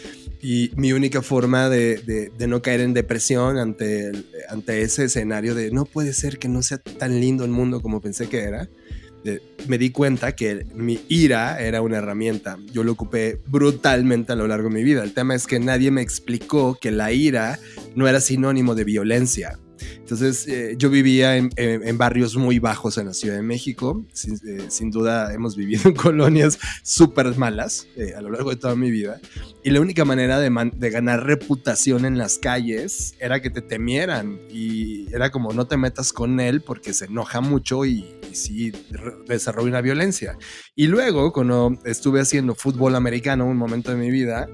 Y mi única forma de no caer en depresión ante ese escenario de no puede ser que no sea tan lindo el mundo como pensé que era, me di cuenta que mi ira era una herramienta. Yo lo ocupé brutalmente a lo largo de mi vida. El tema es que nadie me explicó que la ira no era sinónimo de violencia. Entonces yo vivía en barrios muy bajos en la Ciudad de México. Sin duda hemos vivido en colonias súper malas a lo largo de toda mi vida. Y la única manera de ganar reputación en las calles era que te temieran. Y era como no te metas con él porque se enoja mucho y sí desarrolla una violencia. Y luego cuando estuve haciendo fútbol americano un momento de mi vida,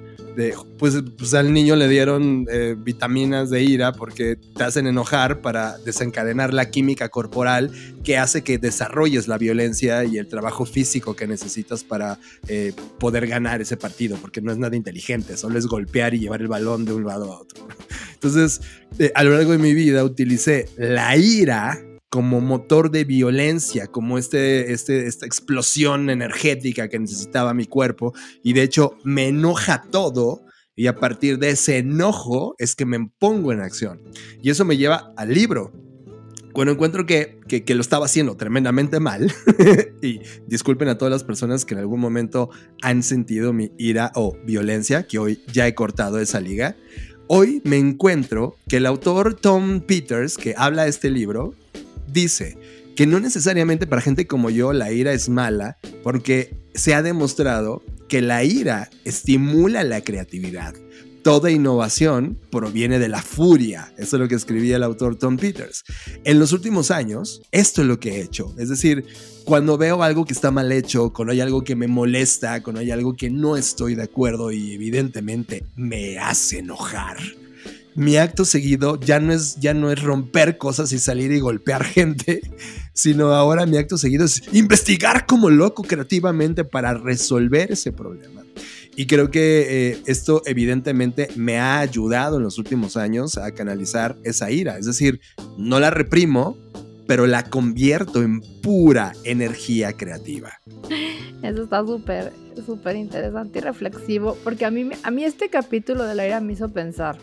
pues al niño le dieron vitaminas de ira porque te hacen enojar para desencadenar la química corporal que hace que desarrolles la violencia y el trabajo físico que necesitas para poder ganar ese partido, porque no es nada inteligente, solo es golpear y llevar el balón de un lado a otro. Entonces, a lo largo de mi vida utilicé la ira como motor de violencia, como esta explosión energética que necesitaba mi cuerpo, y de hecho me enoja todo, y a partir de ese enojo es que me pongo en acción, y eso me lleva al libro. Cuando encuentro que lo estaba haciendo tremendamente mal, y disculpen a todas las personas que en algún momento han sentido mi ira o violencia, que hoy ya he cortado esa liga, hoy me encuentro que el autor Tom Peters, que habla de este libro, dice que no necesariamente para gente como yo la ira es mala, porque se ha demostrado que la ira estimula la creatividad. Toda innovación proviene de la furia. Eso es lo que escribía el autor Tom Peters. En los últimos años, esto es lo que he hecho. Es decir, cuando veo algo que está mal hecho, cuando hay algo que me molesta, cuando hay algo que no estoy de acuerdo y evidentemente me hace enojar, mi acto seguido ya no es romper cosas y salir y golpear gente, sino ahora mi acto seguido es investigar como loco creativamente para resolver ese problema. Y creo que esto evidentemente me ha ayudado en los últimos años a canalizar esa ira. Es decir, no la reprimo, pero la convierto en pura energía creativa. Eso está súper, súper interesante y reflexivo, porque a mí este capítulo de la ira me hizo pensar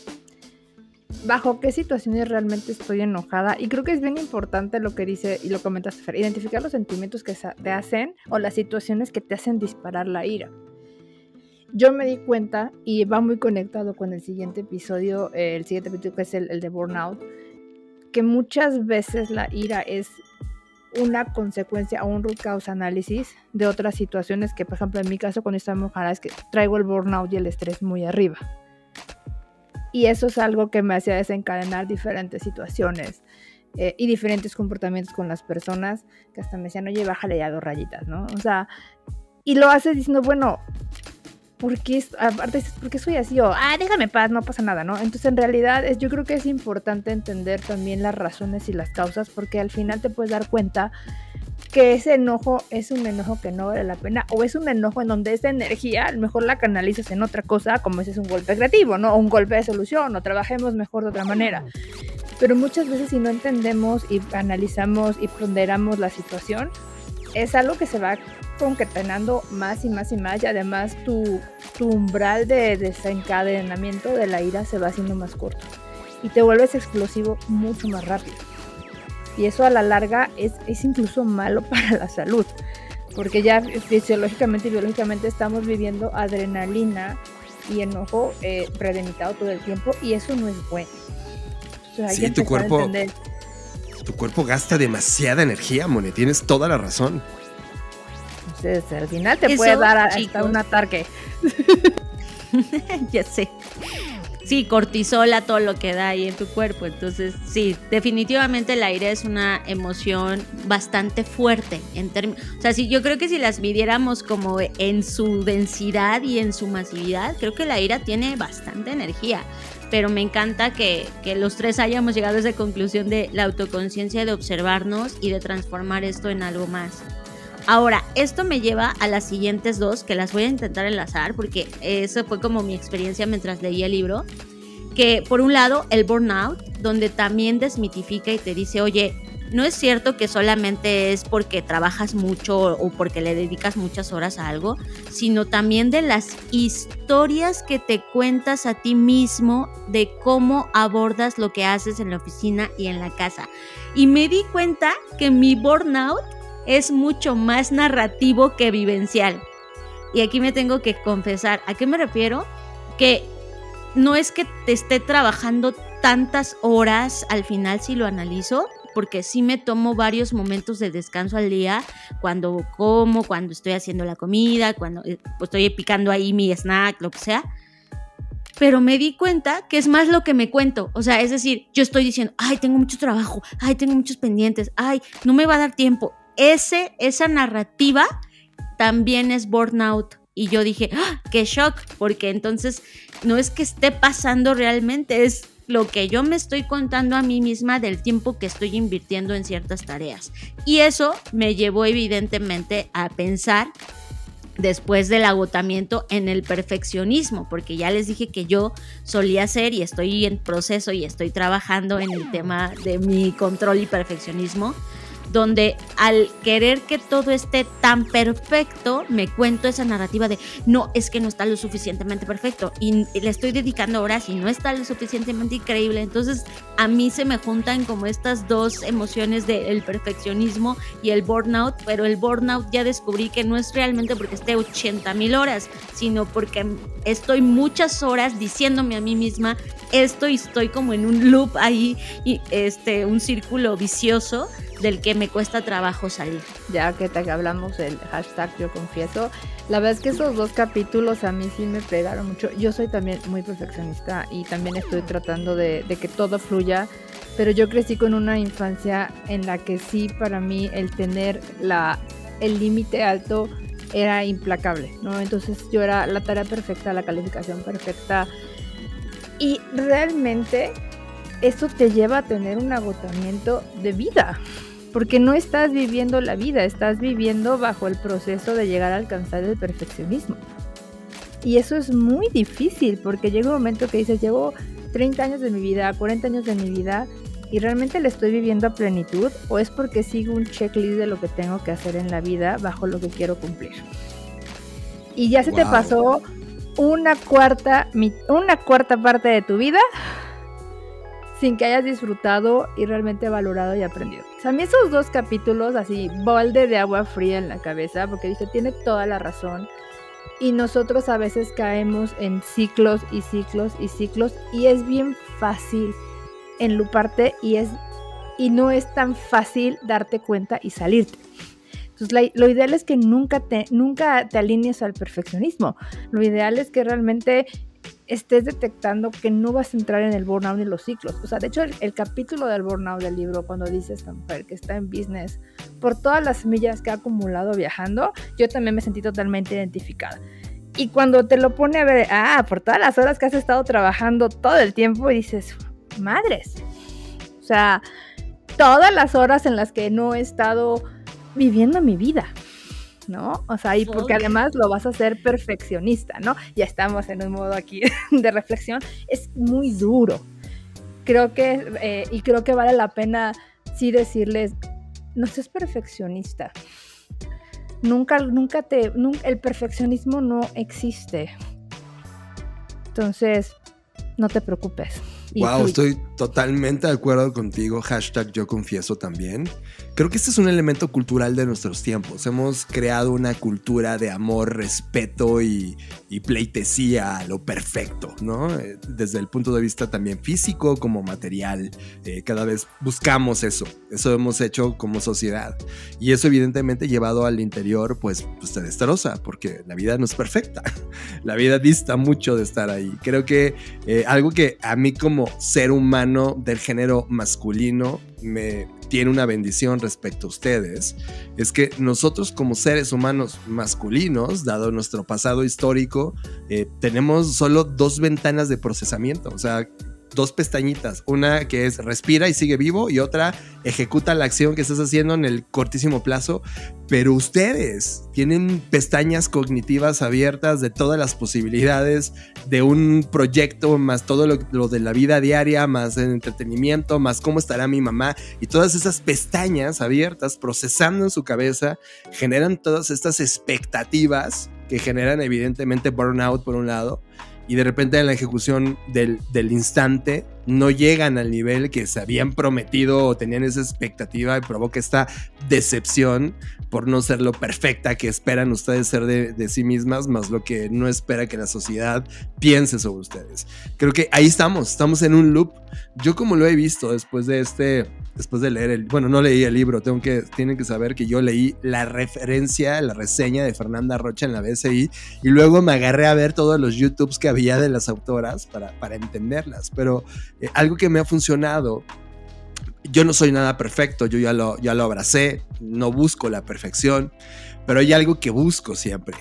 bajo qué situaciones realmente estoy enojada, y creo que es bien importante lo que dice y lo comentaste, Fer, identificar los sentimientos que te hacen o las situaciones que te hacen disparar la ira. Yo me di cuenta, y va muy conectado con el siguiente episodio que es el de Burnout, que muchas veces la ira es una consecuencia o un root cause análisis de otras situaciones que, por ejemplo, en mi caso cuando estaba enojada es que traigo el burnout y el estrés muy arriba. Y eso es algo que me hacía desencadenar diferentes situaciones y diferentes comportamientos con las personas que hasta me decían, oye, bájale ya 2 rayitas, ¿no? O sea, y lo haces diciendo, bueno, ¿por qué soy así? O, déjame paz, no pasa nada, ¿no? Entonces, en realidad, yo creo que es importante entender también las razones y las causas, porque al final te puedes dar cuenta que ese enojo es un enojo que no vale la pena, o es un enojo en donde esa energía a lo mejor la canalizas en otra cosa, como ese es un golpe creativo, ¿no? O un golpe de solución, o trabajemos mejor de otra manera. Pero muchas veces si no entendemos y analizamos y ponderamos la situación, es algo que se va concatenando más y más y más, y además tu umbral de desencadenamiento de la ira se va haciendo más corto y te vuelves explosivo mucho más rápido. Y eso a la larga es incluso malo para la salud, porque ya fisiológicamente y biológicamente estamos viviendo adrenalina y enojo premeditado todo el tiempo, y eso no es bueno. Entonces, sí, tu cuerpo gasta demasiada energía, Mone, tienes toda la razón. Entonces, al final te puede dar hasta un ataque. Ya sé. Sí, cortisola, todo lo que da ahí en tu cuerpo. Entonces, sí, definitivamente la ira es una emoción bastante fuerte. O sea, yo creo que si las midiéramos como en su densidad y en su masividad, creo que la ira tiene bastante energía. Pero me encanta que los tres hayamos llegado a esa conclusión de la autoconciencia, de observarnos y de transformar esto en algo más. Ahora, esto me lleva a las siguientes 2, que las voy a intentar enlazar, porque eso fue como mi experiencia mientras leía el libro. Que por un lado, el burnout, donde también desmitifica y te dice, oye, no es cierto que solamente es porque trabajas mucho o porque le dedicas muchas horas a algo, sino también de las historias que te cuentas a ti mismo de cómo abordas lo que haces en la oficina y en la casa. Y me di cuenta que mi burnout es mucho más narrativo que vivencial. Y aquí me tengo que confesar. ¿A qué me refiero? Que no es que te esté trabajando tantas horas al final si lo analizo, porque sí me tomo varios momentos de descanso al día, cuando como, cuando estoy haciendo la comida, cuando estoy picando ahí mi snack, lo que sea. Pero me di cuenta que es más lo que me cuento. O sea, es decir, yo estoy diciendo, tengo mucho trabajo, tengo muchos pendientes, no me va a dar tiempo. Esa narrativa también es burnout. Y yo dije, ¡qué shock! Porque entonces no es que esté pasando realmente, es lo que yo me estoy contando a mí misma del tiempo que estoy invirtiendo en ciertas tareas. Y eso me llevó evidentemente a pensar, después del agotamiento, en el perfeccionismo, porque ya les dije que yo solía ser, y estoy en proceso y estoy trabajando en el tema de mi control y perfeccionismo, donde al querer que todo esté tan perfecto, me cuento esa narrativa de no, es que no está lo suficientemente perfecto y le estoy dedicando horas y no está lo suficientemente increíble. Entonces a mí se me juntan como estas 2 emociones del perfeccionismo y el burnout, pero el burnout ya descubrí que no es realmente porque esté 80,000 horas, sino porque estoy muchas horas diciéndome a mí misma esto y estoy como en un loop ahí, y un círculo vicioso del que me cuesta trabajo salir. Ya que te hablamos del hashtag yo confieso, la verdad es que esos 2 capítulos a mí sí me pegaron mucho. Yo soy también muy perfeccionista y también estoy tratando de que todo fluya, pero yo crecí con una infancia en la que sí, para mí el tener el límite alto era implacable, ¿no? Entonces yo era la tarea perfecta, la calificación perfecta, y realmente eso te lleva a tener un agotamiento de vida, porque no estás viviendo la vida, estás viviendo bajo el proceso de llegar a alcanzar el perfeccionismo. Y eso es muy difícil, porque llega un momento que dices, llevo 30 años de mi vida, 40 años de mi vida, y realmente le estoy viviendo a plenitud, o es porque sigo un checklist de lo que tengo que hacer en la vida bajo lo que quiero cumplir. Y ya se te pasó una cuarta parte de tu vida sin que hayas disfrutado y realmente valorado y aprendido. O sea, a mí esos 2 capítulos, así, balde de agua fría en la cabeza, porque dice, tiene toda la razón. Y nosotros a veces caemos en ciclos y ciclos y ciclos, y es bien fácil enluparte, y es y no es tan fácil darte cuenta y salirte. Entonces, lo ideal es que nunca te alinees al perfeccionismo. Lo ideal es que realmente estés detectando que no vas a entrar en el burnout ni los ciclos. O sea, de hecho, el capítulo del burnout del libro, cuando dice esta mujer que está en business, por todas las millas que ha acumulado viajando, yo también me sentí totalmente identificada. Y cuando te lo pone a ver, por todas las horas que has estado trabajando todo el tiempo, y dices, madres. O sea, todas las horas en las que no he estado viviendo mi vida, ¿no? O sea, y porque además lo vas a hacer perfeccionista, ¿no? Ya estamos en un modo aquí de reflexión. Es muy duro. Creo que vale la pena sí decirles, no seas perfeccionista. El perfeccionismo no existe. Entonces, no te preocupes. Wow, estoy totalmente de acuerdo contigo. #yo confieso también. Creo que este es un elemento cultural de nuestros tiempos. Hemos creado una cultura de amor, respeto y pleitesía a lo perfecto, ¿no? Desde el punto de vista también físico como material. Cada vez buscamos eso. Eso hemos hecho como sociedad. Y eso evidentemente llevado al interior, pues te destroza, porque la vida no es perfecta. La vida dista mucho de estar ahí. Creo que algo que a mí como ser humano del género masculino me tiene una bendición respecto a ustedes, es que nosotros como seres humanos masculinos, dado nuestro pasado histórico, tenemos solo 2 ventanas de procesamiento, o sea, 2 pestañitas, una que es respira y sigue vivo y otra ejecuta la acción que estás haciendo en el cortísimo plazo, pero ustedes tienen pestañas cognitivas abiertas de todas las posibilidades de un proyecto, más todo lo de la vida diaria, más el entretenimiento, más cómo estará mi mamá, y todas esas pestañas abiertas procesando en su cabeza generan todas estas expectativas que generan evidentemente burnout por un lado, y de repente en la ejecución del instante no llegan al nivel que se habían prometido o tenían esa expectativa, y provoca esta decepción por no ser lo perfecta que esperan ustedes ser de sí mismas, más lo que no espera que la sociedad piense sobre ustedes. Creo que ahí estamos en un loop. Yo como lo he visto después de leer no leí el libro, tienen que saber que yo leí la reseña de Fernanda Rocha en la BCI, y luego me agarré a ver todos los YouTubes que había de las autoras para entenderlas, pero algo que me ha funcionado, yo no soy nada perfecto, yo ya lo abracé, no busco la perfección, pero hay algo que busco siempre.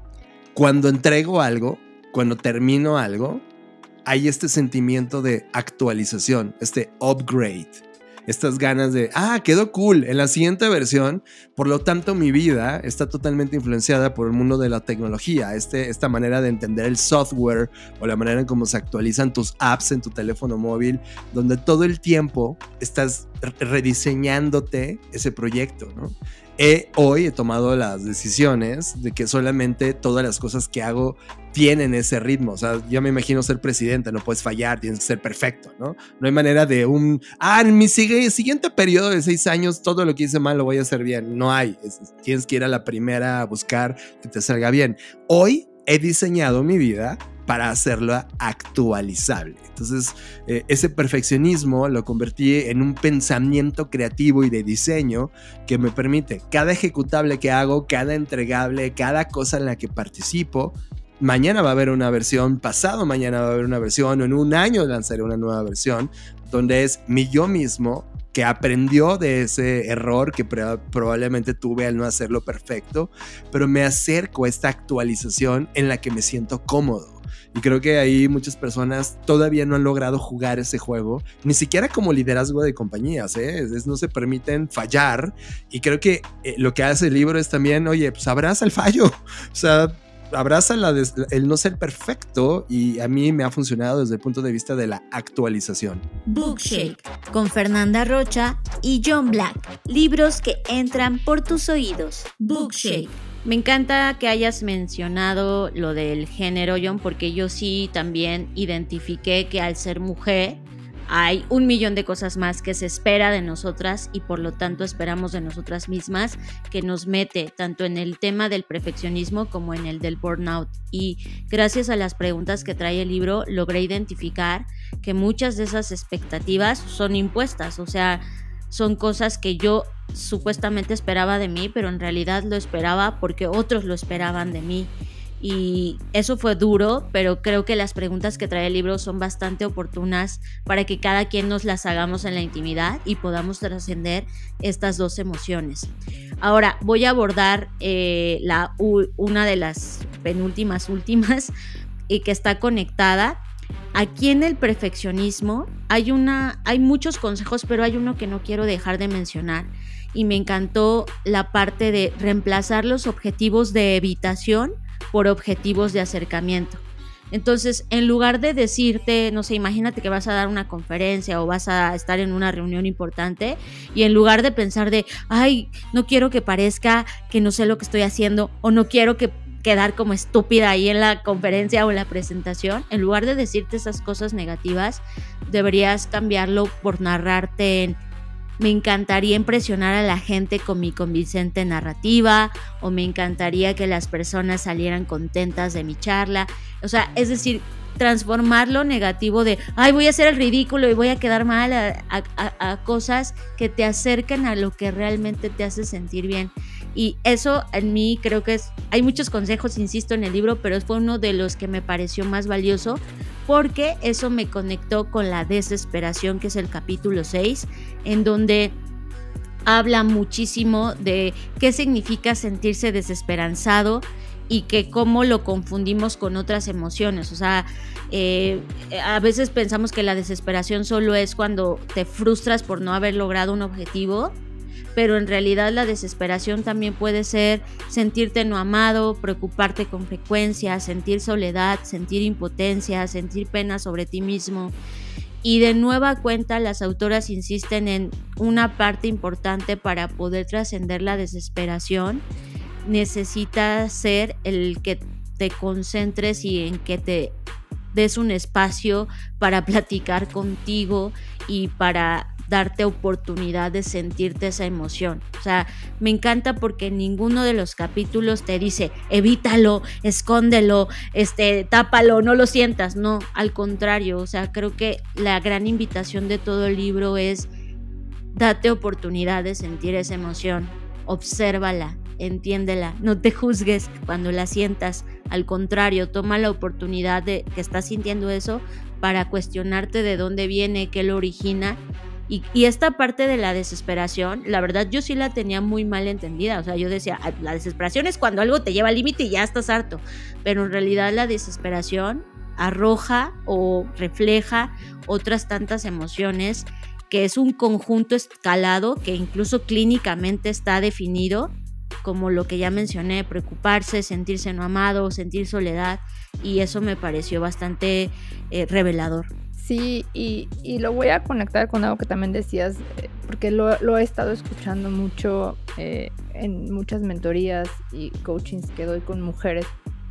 Cuando entrego algo, cuando termino algo, hay este sentimiento de actualización, este upgrade, estas ganas de, quedó cool en la siguiente versión. Por lo tanto, mi vida está totalmente influenciada por el mundo de la tecnología, esta manera de entender el software o la manera en cómo se actualizan tus apps en tu teléfono móvil, donde todo el tiempo estás rediseñándote ese proyecto, ¿no? Hoy he tomado las decisiones de que solamente todas las cosas que hago tienen ese ritmo. O sea, yo me imagino ser presidente, no puedes fallar, tienes que ser perfecto, ¿no? No hay manera de en mi siguiente periodo de 6 años todo lo que hice mal lo voy a hacer bien. No hay. Tienes que ir a la primera a buscar que te salga bien. Hoy he diseñado mi vida para hacerla actualizable. Entonces, ese perfeccionismo lo convertí en un pensamiento creativo y de diseño que me permite cada ejecutable que hago, cada entregable, cada cosa en la que participo. Mañana va a haber una versión, pasado mañana va a haber una versión, o en un año lanzaré una nueva versión, donde es mi yo mismo que aprendió de ese error que probablemente tuve al no hacerlo perfecto, pero me acerco a esta actualización en la que me siento cómodo. Y creo que ahí muchas personas todavía no han logrado jugar ese juego, ni siquiera como liderazgo de compañías, no se permiten fallar. Y creo que lo que hace el libro es también, oye, pues abraza el fallo, o sea, abraza el no ser perfecto, y a mí me ha funcionado desde el punto de vista de la actualización. Bookshake, con Fernanda Rocha y John Black. Libros que entran por tus oídos. Bookshake. Me encanta que hayas mencionado lo del género, John, porque yo sí también identifiqué que al ser mujer hay 1,000,000 de cosas más que se espera de nosotras, y por lo tanto esperamos de nosotras mismas, que nos mete tanto en el tema del perfeccionismo como en el del burnout. Y gracias a las preguntas que trae el libro logré identificar que muchas de esas expectativas son impuestas. O sea, son cosas que yo supuestamente esperaba de mí, pero en realidad lo esperaba porque otros lo esperaban de mí. Y eso fue duro, pero creo que las preguntas que trae el libro son bastante oportunas para que cada quien nos las hagamos en la intimidad y podamos trascender estas dos emociones. Ahora voy a abordar una de las penúltimas y que está conectada. Aquí en el perfeccionismo hay muchos consejos, pero hay uno que no quiero dejar de mencionar. Y me encantó la parte de reemplazar los objetivos de evitación por objetivos de acercamiento. Entonces, en lugar de decirte, no sé, imagínate que vas a dar una conferencia o vas a estar en una reunión importante, y en lugar de pensar de, ay, no quiero que parezca que no sé lo que estoy haciendo, o no quiero quedar como estúpida ahí en la conferencia o en la presentación, en lugar de decirte esas cosas negativas, deberías cambiarlo por narrarte en: me encantaría impresionar a la gente con mi convincente narrativa, o me encantaría que las personas salieran contentas de mi charla. O sea, es decir, transformar lo negativo de, ay, voy a hacer el ridículo y voy a quedar mal, a cosas que te acerquen a lo que realmente te hace sentir bien. Y eso en mí creo que hay muchos consejos, insisto, en el libro, pero fue uno de los que me pareció más valioso, porque eso me conectó con la desesperación, que es el capítulo 6, en donde habla muchísimo de qué significa sentirse desesperanzado y que cómo lo confundimos con otras emociones. O sea, a veces pensamos que la desesperación solo es cuando te frustras por no haber logrado un objetivo, pero en realidad la desesperación también puede ser sentirte no amado, preocuparte con frecuencia, sentir soledad, sentir impotencia, sentir pena sobre ti mismo. Y de nueva cuenta, las autoras insisten en una parte importante: para poder trascender la desesperación, necesitas ser el que te concentres y en que te des un espacio para platicar contigo y para darte oportunidad de sentirte esa emoción. O sea, me encanta porque en ninguno de los capítulos te dice evítalo, escóndelo, tápalo, no lo sientas. No, al contrario. O sea, creo que la gran invitación de todo el libro es: date oportunidad de sentir esa emoción, obsérvala, entiéndela, no te juzgues cuando la sientas. Al contrario, toma la oportunidad de que estás sintiendo eso para cuestionarte de dónde viene, qué lo origina. Y esta parte de la desesperación, la verdad yo sí la tenía muy mal entendida. O sea, yo decía, la desesperación es cuando algo te lleva al límite y ya estás harto. Pero en realidad la desesperación arroja o refleja otras tantas emociones, que es un conjunto escalado que incluso clínicamente está definido, como lo que ya mencioné: preocuparse, sentirse no amado, sentir soledad. Y eso me pareció bastante revelador. Sí, y lo voy a conectar con algo que también decías, porque lo he estado escuchando mucho en muchas mentorías y coachings que doy con mujeres.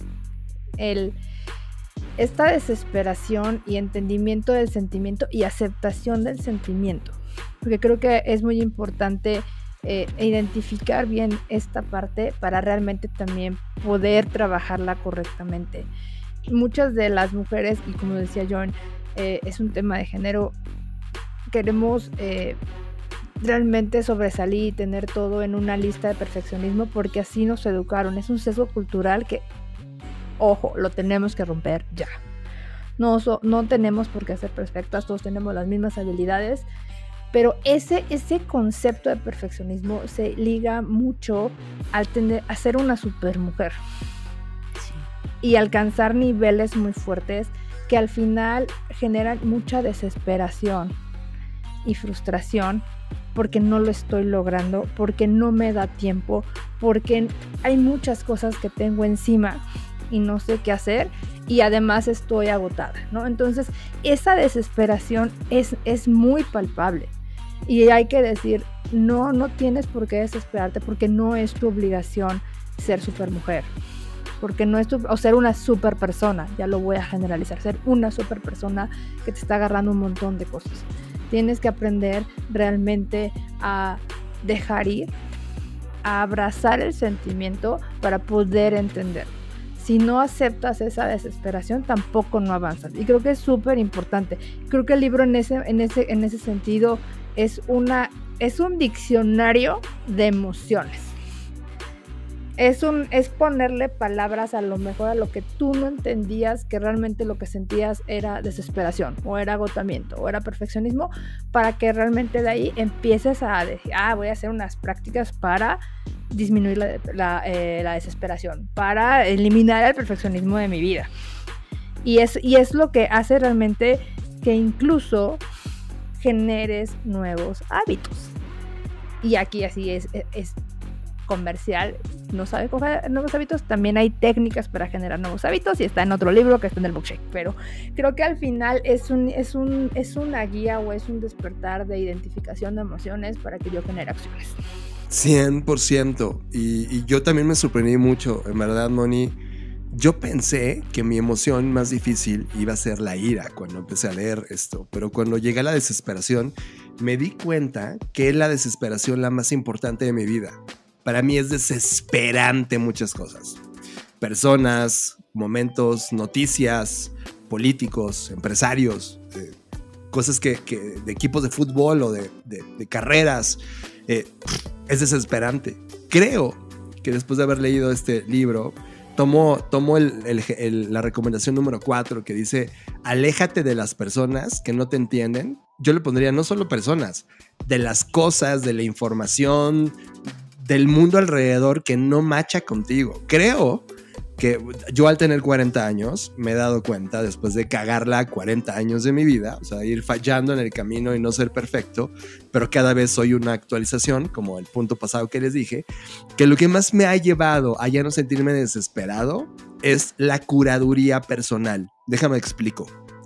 Esta desesperación y entendimiento del sentimiento y aceptación del sentimiento, porque creo que es muy importante identificar bien esta parte para realmente también poder trabajarla correctamente. Muchas de las mujeres, y como decía John, es un tema de género, queremos realmente sobresalir y tener todo en una lista de perfeccionismo porque así nos educaron. Es un sesgo cultural que, ojo, lo tenemos que romper ya. No tenemos por qué ser perfectas, todos tenemos las mismas habilidades, pero ese concepto de perfeccionismo se liga mucho a ser una supermujer. Sí. Y alcanzar niveles muy fuertes que al final generan mucha desesperación y frustración porque no lo estoy logrando, porque no me da tiempo, porque hay muchas cosas que tengo encima y no sé qué hacer, y además estoy agotada, ¿no? Entonces esa desesperación es muy palpable y hay que decir, no tienes por qué desesperarte, porque no es tu obligación ser supermujer. Porque no es o ser una super persona, ya lo voy a generalizar, ser una super persona que te está agarrando un montón de cosas. Tienes que aprender realmente a dejar ir, a abrazar el sentimiento para poder entenderlo. Si no aceptas esa desesperación, tampoco no avanzas. Y creo que es súper importante. Creo que el libro en ese sentido es un diccionario de emociones. Es ponerle palabras a lo mejor a lo que tú no entendías, que realmente lo que sentías era desesperación, o era agotamiento, o era perfeccionismo, para que realmente de ahí empieces a decir, voy a hacer unas prácticas para disminuir la desesperación, para eliminar el perfeccionismo de mi vida. Y es lo que hace realmente que incluso generes nuevos hábitos. Y aquí así es comercial, no sabe coger nuevos hábitos. También hay técnicas para generar nuevos hábitos y está en otro libro que está en el Bookshake, pero creo que al final es una guía o es un despertar de identificación de emociones para que yo genere acciones. 100%. Y yo también me sorprendí mucho, en verdad, Moni. Yo pensé que mi emoción más difícil iba a ser la ira cuando empecé a leer esto, pero cuando llegué a la desesperación me di cuenta que es la desesperación la más importante de mi vida. Para mí es desesperante muchas cosas. Personas, momentos, noticias, políticos, empresarios, cosas que de equipos de fútbol o de carreras. Es desesperante. Creo que después de haber leído este libro, tomo la recomendación número 4 que dice: aléjate de las personas que no te entienden. Yo le pondría no solo personas, de las cosas, de la información, del mundo alrededor que no macha contigo. Creo que yo al tener 40 años me he dado cuenta, después de cagarla 40 años de mi vida, o sea, ir fallando en el camino y no ser perfecto, pero cada vez soy una actualización, como el punto pasado que les dije, que lo que más me ha llevado a ya no sentirme desesperado es la curaduría personal. Déjame explico.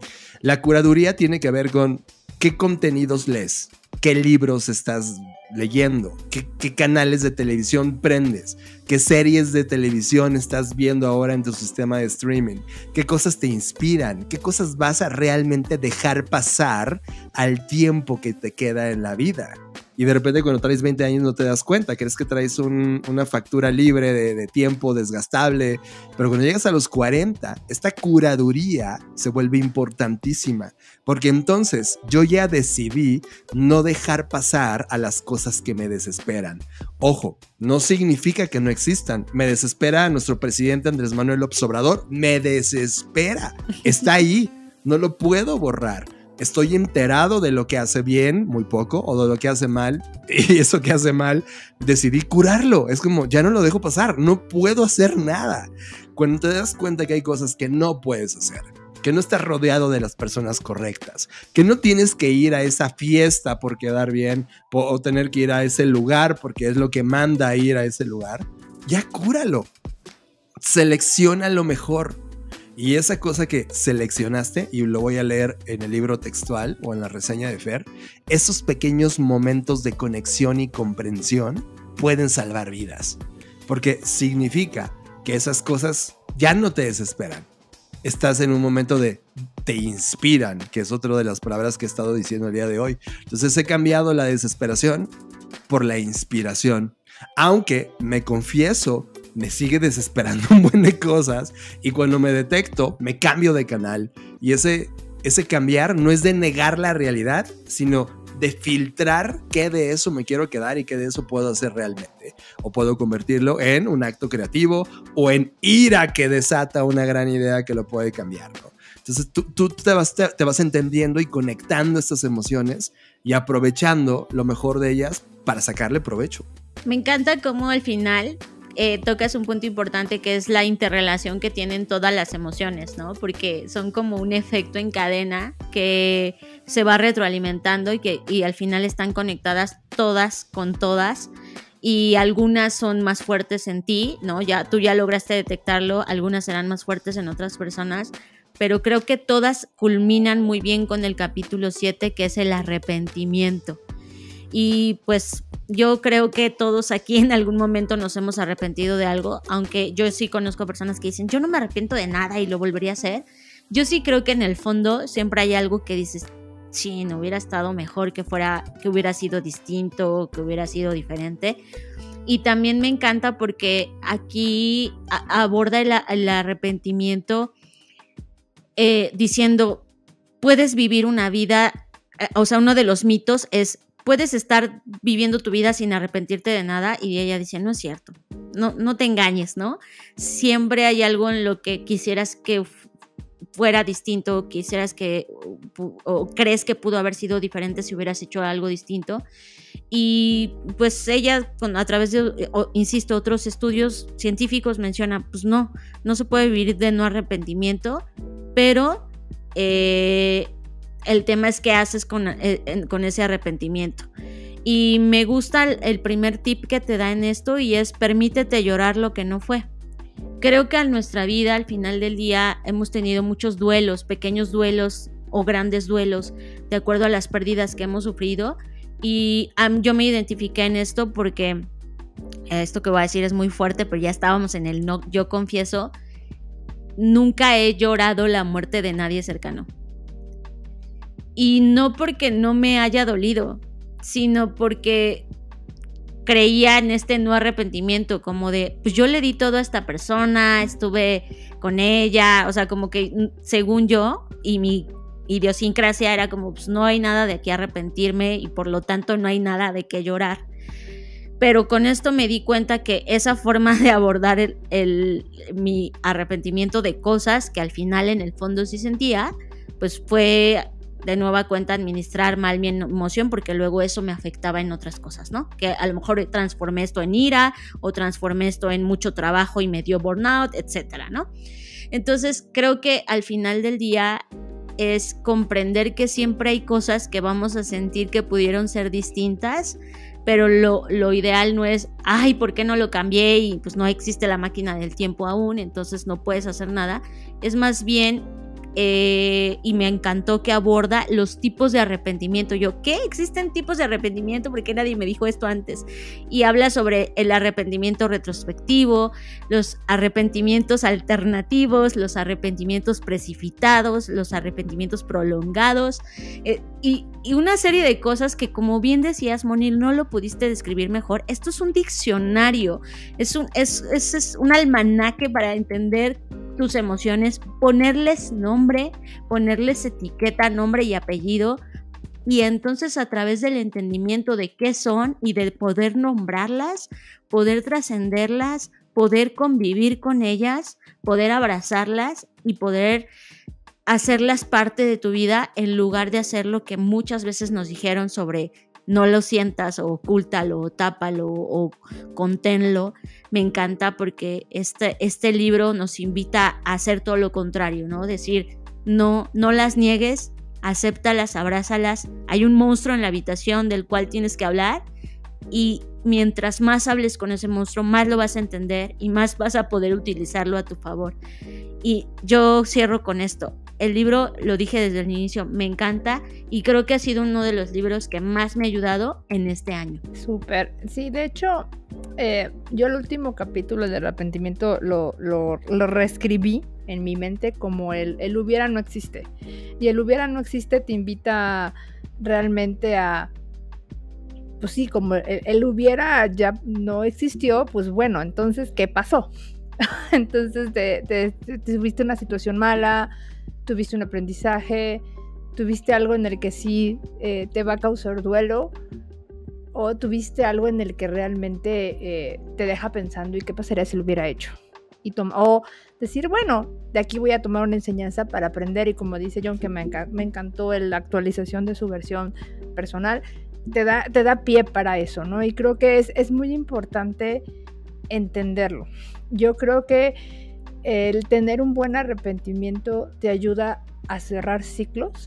La curaduría tiene que ver con qué contenidos lees, qué libros estás leyendo, qué canales de televisión prendes, qué series de televisión estás viendo ahora en tu sistema de streaming, qué cosas te inspiran, qué cosas vas a realmente dejar pasar al tiempo que te queda en la vida. Y de repente cuando traes 20 años no te das cuenta, crees que traes una factura libre de tiempo desgastable, pero cuando llegas a los 40, esta curaduría se vuelve importantísima, porque entonces yo ya decidí no dejar pasar a las cosas que me desesperan. Ojo, no significa que no existan. Me desespera nuestro presidente Andrés Manuel López Obrador, me desespera, está ahí, no lo puedo borrar. Estoy enterado de lo que hace bien, muy poco, o de lo que hace mal, y eso que hace mal, decidí curarlo. Es como, ya no lo dejo pasar, no puedo hacer nada. Cuando te das cuenta que hay cosas que no puedes hacer, que no estás rodeado de las personas correctas, que no tienes que ir a esa fiesta por quedar bien, o tener que ir a ese lugar porque es lo que manda ir a ese lugar, ya cúralo. Selecciona lo mejor. Y esa cosa que seleccionaste, y lo voy a leer en el libro textual o en la reseña de Fer, esos pequeños momentos de conexión y comprensión pueden salvar vidas. Porque significa que esas cosas ya no te desesperan. Estás en un momento te inspiran, que es otra de las palabras que he estado diciendo el día de hoy. Entonces he cambiado la desesperación por la inspiración. Aunque me confieso, me sigue desesperando un buen de cosas, y cuando me detecto, me cambio de canal. Y ese cambiar no es de negar la realidad, sino de filtrar qué de eso me quiero quedar y qué de eso puedo hacer realmente. O puedo convertirlo en un acto creativo o en ira que desata una gran idea que lo puede cambiar, ¿no? Entonces tú te vas entendiendo y conectando estas emociones y aprovechando lo mejor de ellas para sacarle provecho. Me encanta cómo al final tocas un punto importante, que es la interrelación que tienen todas las emociones, ¿no? Porque son como un efecto en cadena que se va retroalimentando y al final están conectadas todas con todas, y algunas son más fuertes en ti, ¿no? Tú ya lograste detectarlo, algunas serán más fuertes en otras personas, pero creo que todas culminan muy bien con el capítulo 7, que es el arrepentimiento. Y pues yo creo que todos aquí en algún momento nos hemos arrepentido de algo, aunque yo sí conozco personas que dicen, yo no me arrepiento de nada y lo volvería a hacer. Yo sí creo que en el fondo siempre hay algo que dices, sí, no hubiera estado mejor, que hubiera sido distinto, que hubiera sido diferente. Y también me encanta porque aquí aborda el arrepentimiento diciendo, puedes vivir una vida, o sea, uno de los mitos es, puedes estar viviendo tu vida sin arrepentirte de nada, y ella dice, no es cierto, no te engañes, ¿no? Siempre hay algo en lo que quisieras que fuera distinto, quisieras que, o crees que pudo haber sido diferente si hubieras hecho algo distinto. Y pues ella, a través de, insisto, otros estudios científicos menciona, pues no se puede vivir de no arrepentimiento, pero el tema es qué haces con ese arrepentimiento. Y me gusta el primer tip que te da en esto, y es permítete llorar lo que no fue. Creo que en nuestra vida, al final del día, hemos tenido muchos duelos, pequeños duelos o grandes duelos, de acuerdo a las pérdidas que hemos sufrido. Y yo me identifiqué en esto porque esto que voy a decir es muy fuerte, pero ya estábamos en el no. Yo confieso, nunca he llorado la muerte de nadie cercano. Y no porque no me haya dolido, sino porque creía en este no arrepentimiento, como de, pues yo le di todo a esta persona, estuve con ella, o sea, como que según yo, y mi idiosincrasia era como, pues no hay nada de qué arrepentirme y por lo tanto no hay nada de qué llorar. Pero con esto me di cuenta que esa forma de abordar mi arrepentimiento de cosas que al final en el fondo sí sentía, pues fue de nueva cuenta administrar mal mi emoción, porque luego eso me afectaba en otras cosas, ¿no? Que a lo mejor transformé esto en ira o transformé esto en mucho trabajo y me dio burnout, etcétera, ¿no? Entonces creo que al final del día es comprender que siempre hay cosas que vamos a sentir que pudieron ser distintas, pero lo ideal no es, ay, ¿por qué no lo cambié? Y pues no existe la máquina del tiempo aún, entonces no puedes hacer nada. Es más bien, y me encantó que aborda los tipos de arrepentimiento. Yo, ¿qué? ¿Existen tipos de arrepentimiento? ¿Por qué nadie me dijo esto antes? Y habla sobre el arrepentimiento retrospectivo, los arrepentimientos alternativos, los arrepentimientos precipitados, los arrepentimientos prolongados, y una serie de cosas que, como bien decías, Moni, no lo pudiste describir mejor. Esto es un diccionario, es un almanaque para entender tus emociones, ponerles nombre, ponerles etiqueta, nombre y apellido, y entonces a través del entendimiento de qué son y de poder nombrarlas, poder trascenderlas, poder convivir con ellas, poder abrazarlas y poder hacerlas parte de tu vida, en lugar de hacer lo que muchas veces nos dijeron sobre no lo sientas, o ocúltalo, o tápalo, o conténlo. Me encanta porque este libro nos invita a hacer todo lo contrario, ¿no? Decir, no las niegues, acéptalas, abrázalas. Hay un monstruo en la habitación del cual tienes que hablar, y mientras más hables con ese monstruo, más lo vas a entender y más vas a poder utilizarlo a tu favor. Y yo cierro con esto. El libro, lo dije desde el inicio, me encanta, y creo que ha sido uno de los libros que más me ha ayudado en este año. Súper. Sí, de hecho, yo el último capítulo de arrepentimiento lo reescribí en mi mente como el hubiera no existe. Y el hubiera no existe te invita realmente a, pues sí, como el hubiera ya no existió, pues bueno, entonces, ¿qué pasó? Entonces tuviste una situación mala, tuviste un aprendizaje, tuviste algo en el que sí te va a causar duelo, o tuviste algo en el que realmente te deja pensando, ¿y qué pasaría si lo hubiera hecho? O decir, bueno, de aquí voy a tomar una enseñanza para aprender, y como dice John, que me encantó la actualización de su versión personal, te da pie para eso, ¿no? Y creo que es muy importante entenderlo. Yo creo que el tener un buen arrepentimiento te ayuda a cerrar ciclos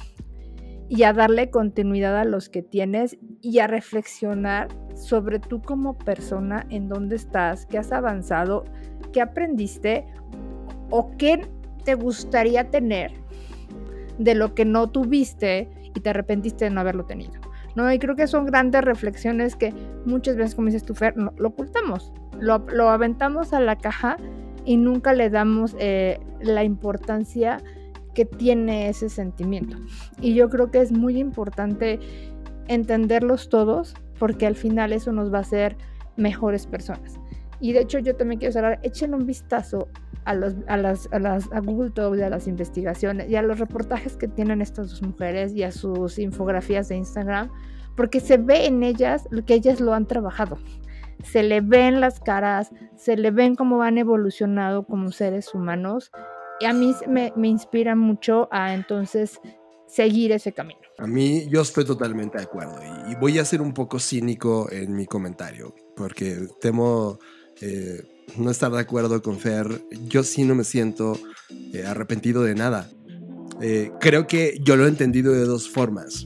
y a darle continuidad a los que tienes, y a reflexionar sobre tú como persona, en dónde estás, qué has avanzado, qué aprendiste o qué te gustaría tener de lo que no tuviste y te arrepentiste de no haberlo tenido, ¿no? Y creo que son grandes reflexiones que muchas veces, como dices tú, Fer, lo ocultamos, lo aventamos a la caja y nunca le damos la importancia que tiene ese sentimiento. Y yo creo que es muy importante entenderlos todos, porque al final eso nos va a hacer mejores personas. Y de hecho yo también quiero cerrar, echen un vistazo a Google Talks, a las investigaciones y a los reportajes que tienen estas dos mujeres, y a sus infografías de Instagram, porque se ve en ellas lo que ellas lo han trabajado. Se le ven las caras, se le ven cómo van evolucionando como seres humanos, y a mí me inspira mucho a entonces seguir ese camino. A mí, yo estoy totalmente de acuerdo y voy a ser un poco cínico en mi comentario porque temo no estar de acuerdo con Fer. Yo sí no me siento arrepentido de nada. Creo que yo lo he entendido de dos formas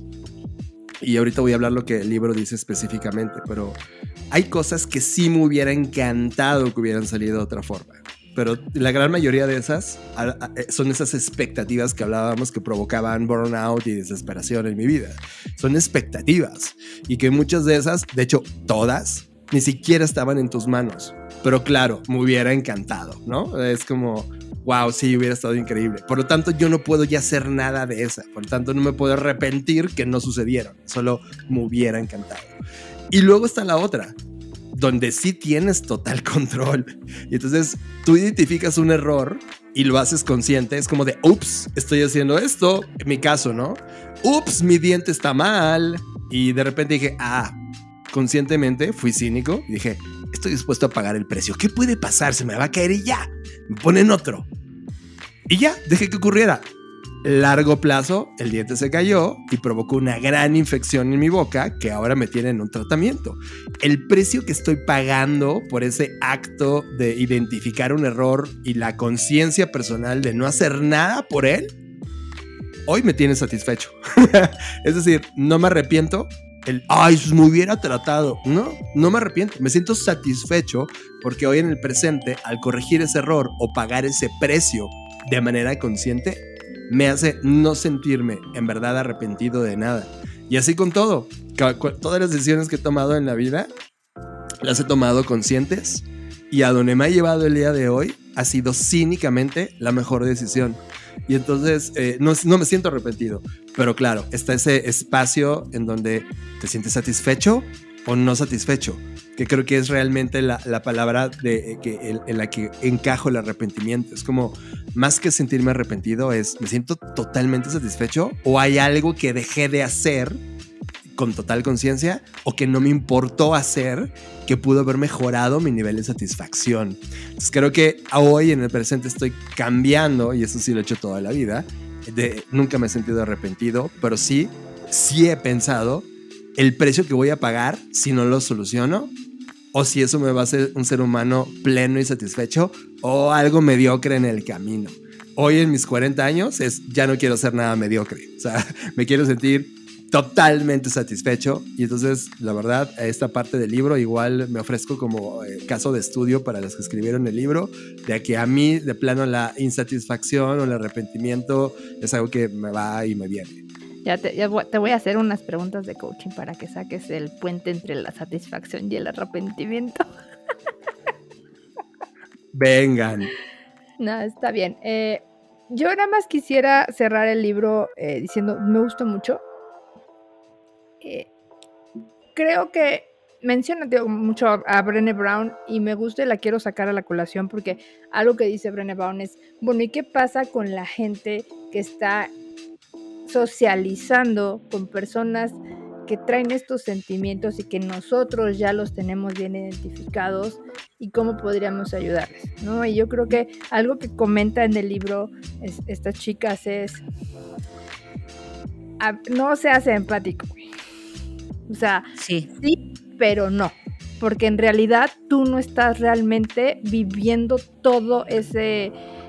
y ahorita voy a hablar lo que el libro dice específicamente, pero hay cosas que sí me hubiera encantado que hubieran salido de otra forma. Pero la gran mayoría de esas son esas expectativas que hablábamos que provocaban burnout y desesperación en mi vida. Son expectativas y que muchas de esas, de hecho todas, ni siquiera estaban en tus manos. Pero claro, me hubiera encantado, ¿no? Es como, wow, sí, hubiera estado increíble. Por lo tanto, yo no puedo ya hacer nada de esa. Por lo tanto, no me puedo arrepentir que no sucedieron. Solo me hubiera encantado. Y luego está la otra, donde sí tienes total control. Y entonces tú identificas un error y lo haces consciente. Es como de, ups, estoy haciendo esto. En mi caso, ¿no? Ups, mi diente está mal. Y de repente dije, conscientemente fui cínico y dije, estoy dispuesto a pagar el precio. ¿Qué puede pasar? Se me va a caer y ya. Me ponen otro. Y ya, dejé que ocurriera. Largo plazo, el diente se cayó y provocó una gran infección en mi boca que ahora me tiene en un tratamiento. El precio que estoy pagando por ese acto de identificar un error y la conciencia personal de no hacer nada por él, hoy me tiene satisfecho. Es decir, no me arrepiento. Pues me hubiera tratado. No me arrepiento. Me siento satisfecho porque hoy en el presente, al corregir ese error o pagar ese precio de manera consciente, me hace no sentirme en verdad arrepentido de nada. Y así con todo. Todas las decisiones que he tomado en la vida las he tomado conscientes y a donde me ha llevado el día de hoy ha sido cínicamente la mejor decisión. Y entonces no me siento arrepentido. Pero claro, está ese espacio en donde te sientes satisfecho o no satisfecho, que creo que es realmente la palabra en la que encajo el arrepentimiento. Es como, más que sentirme arrepentido, me siento totalmente satisfecho o hay algo que dejé de hacer con total conciencia o que no me importó hacer que pudo haber mejorado mi nivel de satisfacción. Entonces creo que hoy en el presente estoy cambiando, y eso sí lo he hecho toda la vida. Nunca me he sentido arrepentido, pero sí he pensado el precio que voy a pagar si no lo soluciono, o si eso me va a hacer un ser humano pleno y satisfecho, o algo mediocre en el camino. Hoy en mis 40 años ya no quiero hacer nada mediocre. O sea, me quiero sentir totalmente satisfecho. Y entonces, la verdad, a esta parte del libro igual me ofrezco como caso de estudio para los que escribieron el libro, de que a mí, de plano, la insatisfacción o el arrepentimiento es algo que me va y me viene. Ya te voy a hacer unas preguntas de coaching para que saques el puente entre la satisfacción y el arrepentimiento. Vengan. No, está bien. Yo nada más quisiera cerrar el libro diciendo, me gustó mucho. Creo que menciona mucho a Brené Brown y me gusta y la quiero sacar a la colación porque algo que dice Brené Brown es, bueno, ¿y qué pasa con la gente que está socializando con personas que traen estos sentimientos y que nosotros ya los tenemos bien identificados y cómo podríamos ayudarles, ¿no? Y yo creo que algo que comenta en el libro estas chicas es no seas empático. O sea, sí, pero no, porque en realidad tú no estás realmente viviendo todo ese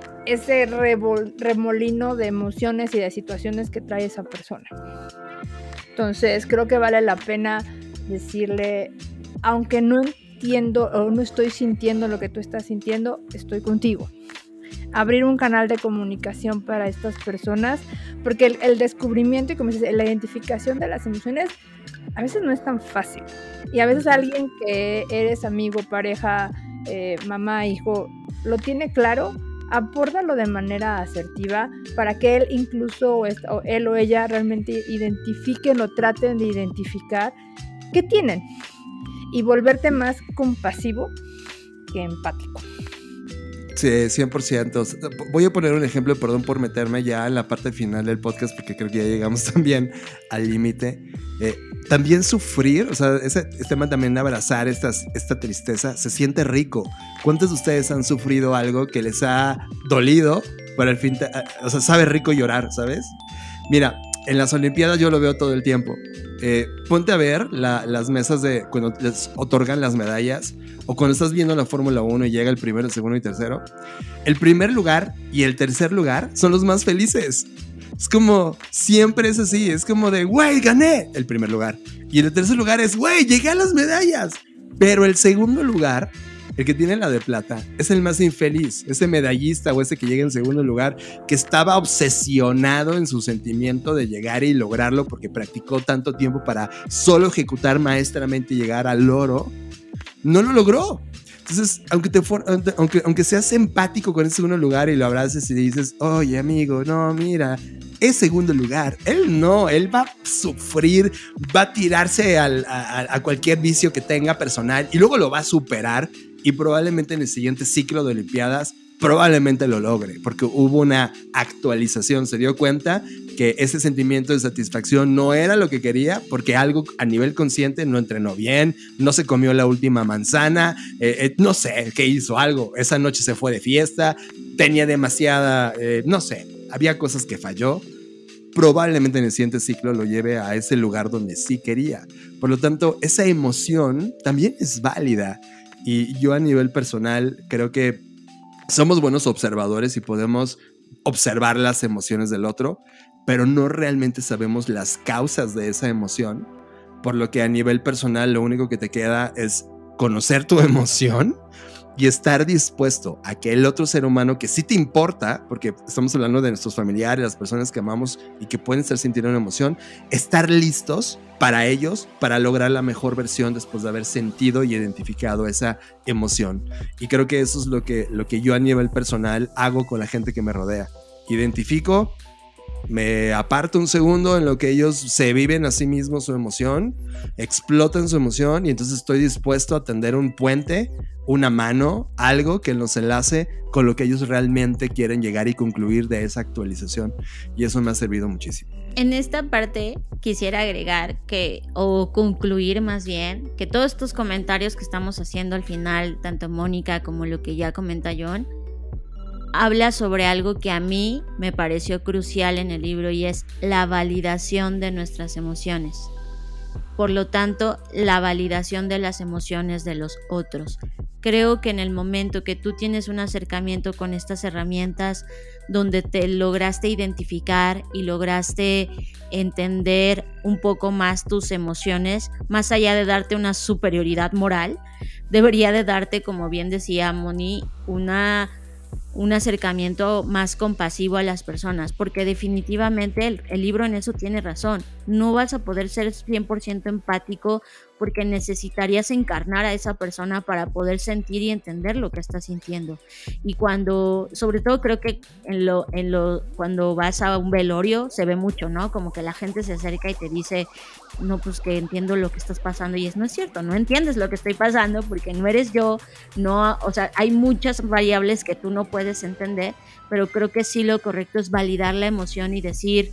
remolino de emociones y de situaciones que trae esa persona. Entonces creo que vale la pena decirle, aunque no entiendo o no estoy sintiendo lo que tú estás sintiendo, estoy contigo. Abrir un canal de comunicación para estas personas, porque el descubrimiento y como dices, la identificación de las emociones a veces no es tan fácil. Y a veces alguien que eres amigo, pareja, mamá, hijo, lo tiene claro, abórdalo de manera asertiva para que él incluso o él o ella realmente identifiquen o traten de identificar qué tienen y volverte más compasivo que empático. Sí, 100%. Voy a poner un ejemplo, perdón por meterme ya en la parte final del podcast porque creo que ya llegamos también al límite. También sufrir, o sea, ese tema también de abrazar esta tristeza, se siente rico. ¿Cuántos de ustedes han sufrido algo que les ha dolido, pero al fin, o sea, sabe rico llorar, ¿sabes? Mira, en las Olimpiadas yo lo veo todo el tiempo. Ponte a ver las mesas de cuando les otorgan las medallas, o cuando estás viendo la Fórmula 1 y llega el primero, el segundo y tercero. El primer lugar y el tercer lugar son los más felices. Es como, siempre es así, es como de, güey, gané el primer lugar. Y el tercer lugar es, güey, llegué a las medallas. Pero el segundo lugar, el que tiene la de plata, es el más infeliz. Ese medallista o ese que llega en segundo lugar, que estaba obsesionado en su sentimiento de llegar y lograrlo porque practicó tanto tiempo para solo ejecutar maestramente y llegar al oro, no lo logró. Entonces, aunque seas empático con ese segundo lugar y lo abraces y dices, oye amigo, no, mira, es segundo lugar. Él no, él va a sufrir, va a tirarse a cualquier vicio que tenga personal y luego lo va a superar y probablemente en el siguiente ciclo de Olimpiadas probablemente lo logre, porque hubo una actualización, se dio cuenta que ese sentimiento de satisfacción no era lo que quería, porque algo a nivel consciente no entrenó bien, no se comió la última manzana, no sé qué hizo, algo, esa noche se fue de fiesta, tenía demasiada, no sé, había cosas que falló. Probablemente en el siguiente ciclo lo lleve a ese lugar donde sí quería. Por lo tanto, esa emoción también es válida. Y yo a nivel personal creo que somos buenos observadores y podemos observar las emociones del otro, pero no realmente sabemos las causas de esa emoción. Por lo que a nivel personal lo único que te queda es conocer tu emoción y estar dispuesto a que el otro ser humano que sí te importa, porque estamos hablando de nuestros familiares, las personas que amamos y que pueden estar sintiendo una emoción, estar listos para ellos, para lograr la mejor versión después de haber sentido y identificado esa emoción. Y creo que eso es lo que yo a nivel personal hago con la gente que me rodea. Identifico, me aparto un segundo en lo que ellos se viven a sí mismos su emoción, explotan su emoción y entonces estoy dispuesto a tender un puente, una mano, algo que los enlace con lo que ellos realmente quieren llegar y concluir de esa actualización. Y eso me ha servido muchísimo. En esta parte quisiera agregar o concluir más bien, que todos estos comentarios que estamos haciendo al final, tanto Mónica como lo que ya comenta John, habla sobre algo que a mí me pareció crucial en el libro y es la validación de nuestras emociones. Por lo tanto, la validación de las emociones de los otros. Creo que en el momento que tú tienes un acercamiento con estas herramientas donde te lograste identificar y lograste entender un poco más tus emociones, más allá de darte una superioridad moral, debería de darte, como bien decía Moni, un acercamiento más compasivo a las personas, porque definitivamente el libro en eso tiene razón. No vas a poder ser 100% empático porque necesitarías encarnar a esa persona para poder sentir y entender lo que está sintiendo. Y sobre todo creo que cuando vas a un velorio se ve mucho, ¿no? Como que la gente se acerca y te dice, no, pues que entiendo lo que estás pasando, y no es cierto, no entiendes lo que estoy pasando porque no eres yo, no, o sea, hay muchas variables que tú no puedes entender, pero creo que sí lo correcto es validar la emoción y decir,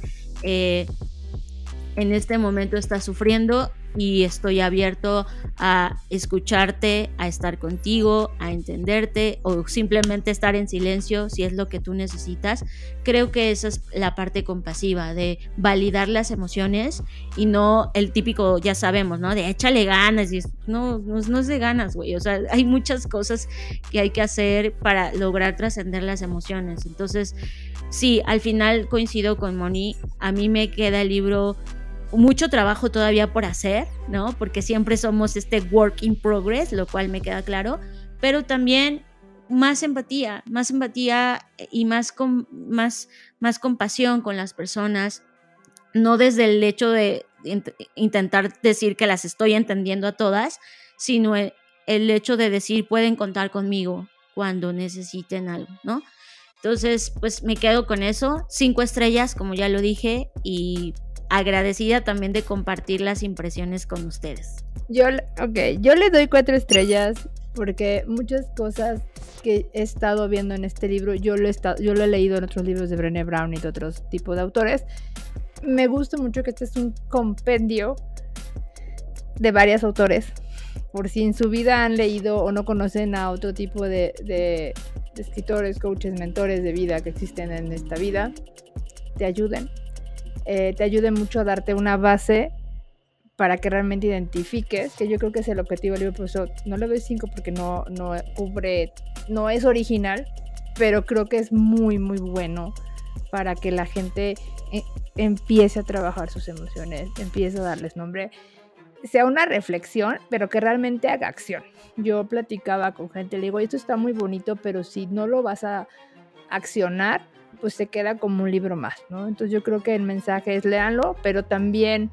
en este momento estás sufriendo y estoy abierto a escucharte, a estar contigo, a entenderte o simplemente estar en silencio si es lo que tú necesitas. Creo que esa es la parte compasiva, de validar las emociones y no el típico, ya sabemos, ¿no? De échale ganas. Y no es de ganas, güey. O sea, hay muchas cosas que hay que hacer para lograr trascender las emociones. Entonces, sí, al final coincido con Moni. A mí me queda el libro mucho trabajo todavía por hacer, ¿no? Porque siempre somos work in progress, lo cual me queda claro, pero también más empatía y más compasión con las personas, no desde el hecho de intentar decir que las estoy entendiendo a todas, sino el hecho de decir pueden contar conmigo cuando necesiten algo, ¿no? Entonces, pues me quedo con eso, 5 estrellas, como ya lo dije, y agradecida también de compartir las impresiones con ustedes. Yo le doy 4 estrellas porque muchas cosas que he estado viendo en este libro, yo lo he leído en otros libros de Brené Brown y de otros tipos de autores. Me gusta mucho que este es un compendio de varios autores, por si en su vida han leído o no conocen a otro tipo de escritores, coaches, mentores de vida que existen en esta vida, te ayuden mucho a darte una base para que realmente identifiques, que yo creo que es el objetivo del libro. Por eso no le doy 5 porque no cubre, no es original, pero creo que es muy, muy bueno para que la gente empiece a trabajar sus emociones, empiece a darles nombre, sea una reflexión, pero que realmente haga acción. Yo platicaba con gente, le digo, esto está muy bonito, pero si no lo vas a accionar, pues se queda como un libro más, ¿no? Entonces yo creo que el mensaje es léanlo, pero también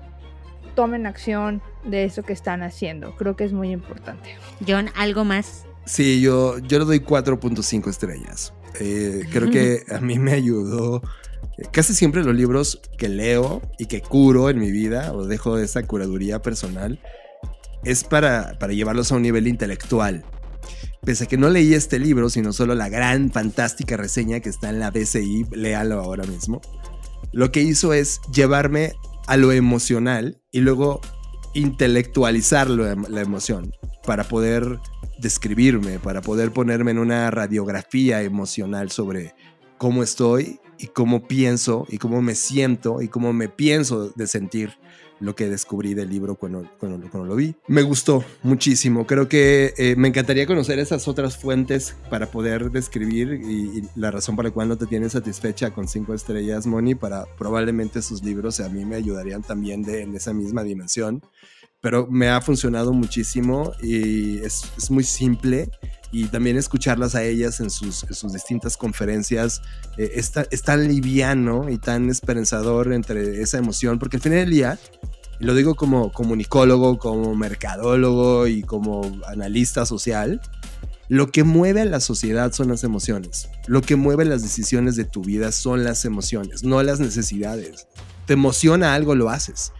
tomen acción de eso que están haciendo. Creo que es muy importante. John, ¿algo más? Sí, yo le doy 4.5 estrellas. Creo que a mí me ayudó. Casi siempre los libros que leo y que curo en mi vida o dejo esa curaduría personal es para llevarlos a un nivel intelectual. Pese a que no leí este libro, sino solo la gran, fantástica reseña que está en la BCI, léalo ahora mismo. Lo que hizo es llevarme a lo emocional y luego intelectualizar la emoción para poder describirme, para poder ponerme en una radiografía emocional sobre cómo estoy y cómo pienso y cómo me siento y cómo me pienso de sentir lo que descubrí del libro cuando lo vi. Me gustó muchísimo. Creo que me encantaría conocer esas otras fuentes para poder describir y la razón por la cual no te tienes satisfecha con 5 estrellas, Moni, para probablemente sus libros a mí me ayudarían también en esa misma dimensión. Pero me ha funcionado muchísimo y es muy simple. Y también escucharlas a ellas en sus distintas conferencias es tan liviano y tan esperanzador entre esa emoción, porque al final del día, y lo digo como comunicólogo, como mercadólogo y como analista social, lo que mueve a la sociedad son las emociones. Lo que mueve las decisiones de tu vida son las emociones, no las necesidades. Te emociona algo, lo haces.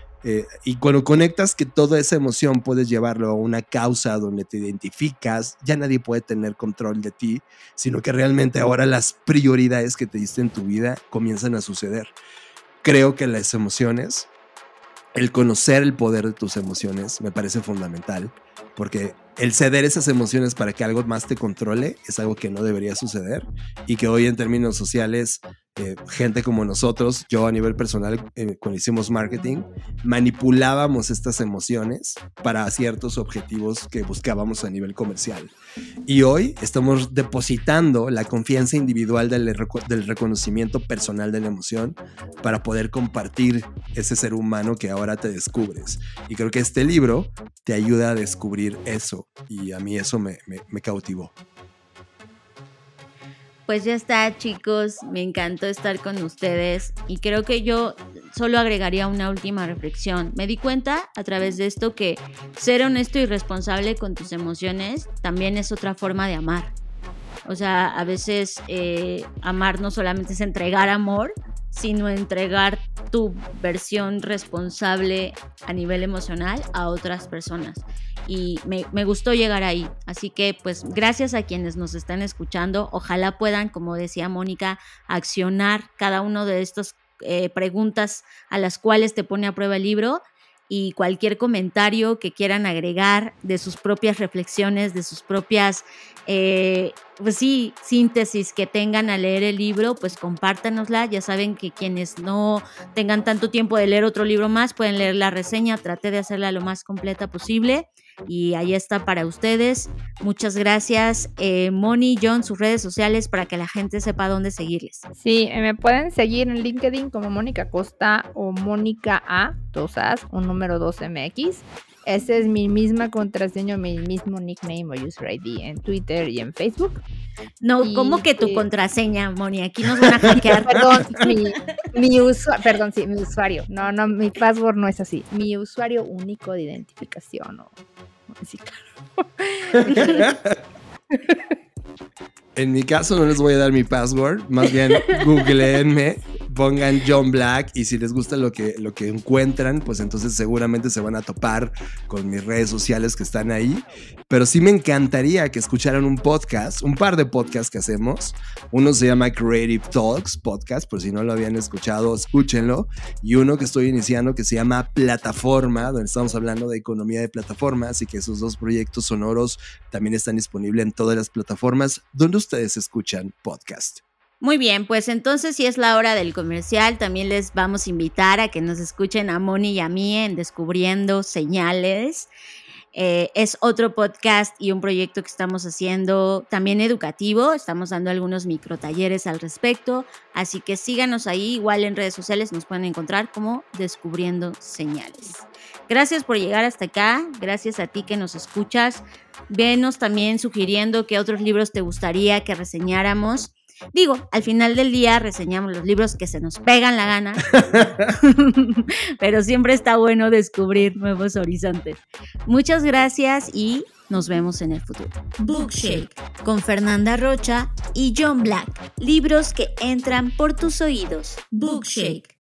Y cuando conectas que toda esa emoción puedes llevarlo a una causa donde te identificas, ya nadie puede tener control de ti, sino que realmente ahora las prioridades que te diste en tu vida comienzan a suceder. Creo que las emociones, el conocer el poder de tus emociones me parece fundamental, porque el ceder esas emociones para que algo más te controle es algo que no debería suceder y que hoy en términos sociales gente como nosotros, yo a nivel personal cuando hicimos marketing, manipulábamos estas emociones para ciertos objetivos que buscábamos a nivel comercial. Y hoy estamos depositando la confianza individual del reconocimiento personal de la emoción para poder compartir ese ser humano que ahora te descubres. Y creo que este libro te ayuda a descubrir eso y a mí eso me cautivó. Pues ya está, chicos, me encantó estar con ustedes y creo que yo solo agregaría una última reflexión. Me di cuenta a través de esto que ser honesto y responsable con tus emociones también es otra forma de amar. O sea, a veces amar no solamente es entregar amor, sino entregar tu versión responsable a nivel emocional a otras personas. Y me gustó llegar ahí. Así que pues gracias a quienes nos están escuchando. Ojalá puedan, como decía Mónica, accionar cada uno de estas preguntas a las cuales te pone a prueba el libro. Y cualquier comentario que quieran agregar de sus propias reflexiones, de sus propias síntesis que tengan al leer el libro, pues compártanosla. Ya saben que quienes no tengan tanto tiempo de leer otro libro más pueden leer la reseña. Traté de hacerla lo más completa posible y ahí está para ustedes. Muchas gracias, Moni, John, sus redes sociales para que la gente sepa dónde seguirles. Sí, me pueden seguir en LinkedIn como Mónica Costa o Mónica A, 2As, un número 2MX. Esa es mi misma contraseña, mi mismo nickname o user ID en Twitter y en Facebook. No, y, ¿cómo que tu contraseña, Moni? Aquí nos van a hackear. Perdón, mi usuario. No, mi password no es así. Mi usuario único de identificación. Sí, claro. En mi caso no les voy a dar mi password, más bien googleenme, pongan John Black y si les gusta lo que encuentran, pues entonces seguramente se van a topar con mis redes sociales que están ahí. Pero sí me encantaría que escucharan un par de podcasts que hacemos. Uno se llama Creative Talks Podcast, por si no lo habían escuchado, escúchenlo. Y uno que estoy iniciando que se llama Plataforma, donde estamos hablando de economía de plataformas, y que esos dos proyectos sonoros también están disponibles en todas las plataformas donde ustedes escuchan podcast. Muy bien, pues entonces si es la hora del comercial, también les vamos a invitar a que nos escuchen a Moni y a mí en Descubriendo Señales. Es otro podcast y un proyecto que estamos haciendo también educativo. Estamos dando algunos microtalleres al respecto, así que síganos ahí, igual en redes sociales nos pueden encontrar como Descubriendo Señales. Gracias por llegar hasta acá, gracias a ti que nos escuchas. Venos también sugiriendo qué otros libros te gustaría que reseñáramos. Digo, al final del día reseñamos los libros que se nos pegan la gana, pero siempre está bueno descubrir nuevos horizontes. Muchas gracias y nos vemos en el futuro. Bookshake con Fernanda Rocha y John Black. Libros que entran por tus oídos. Bookshake.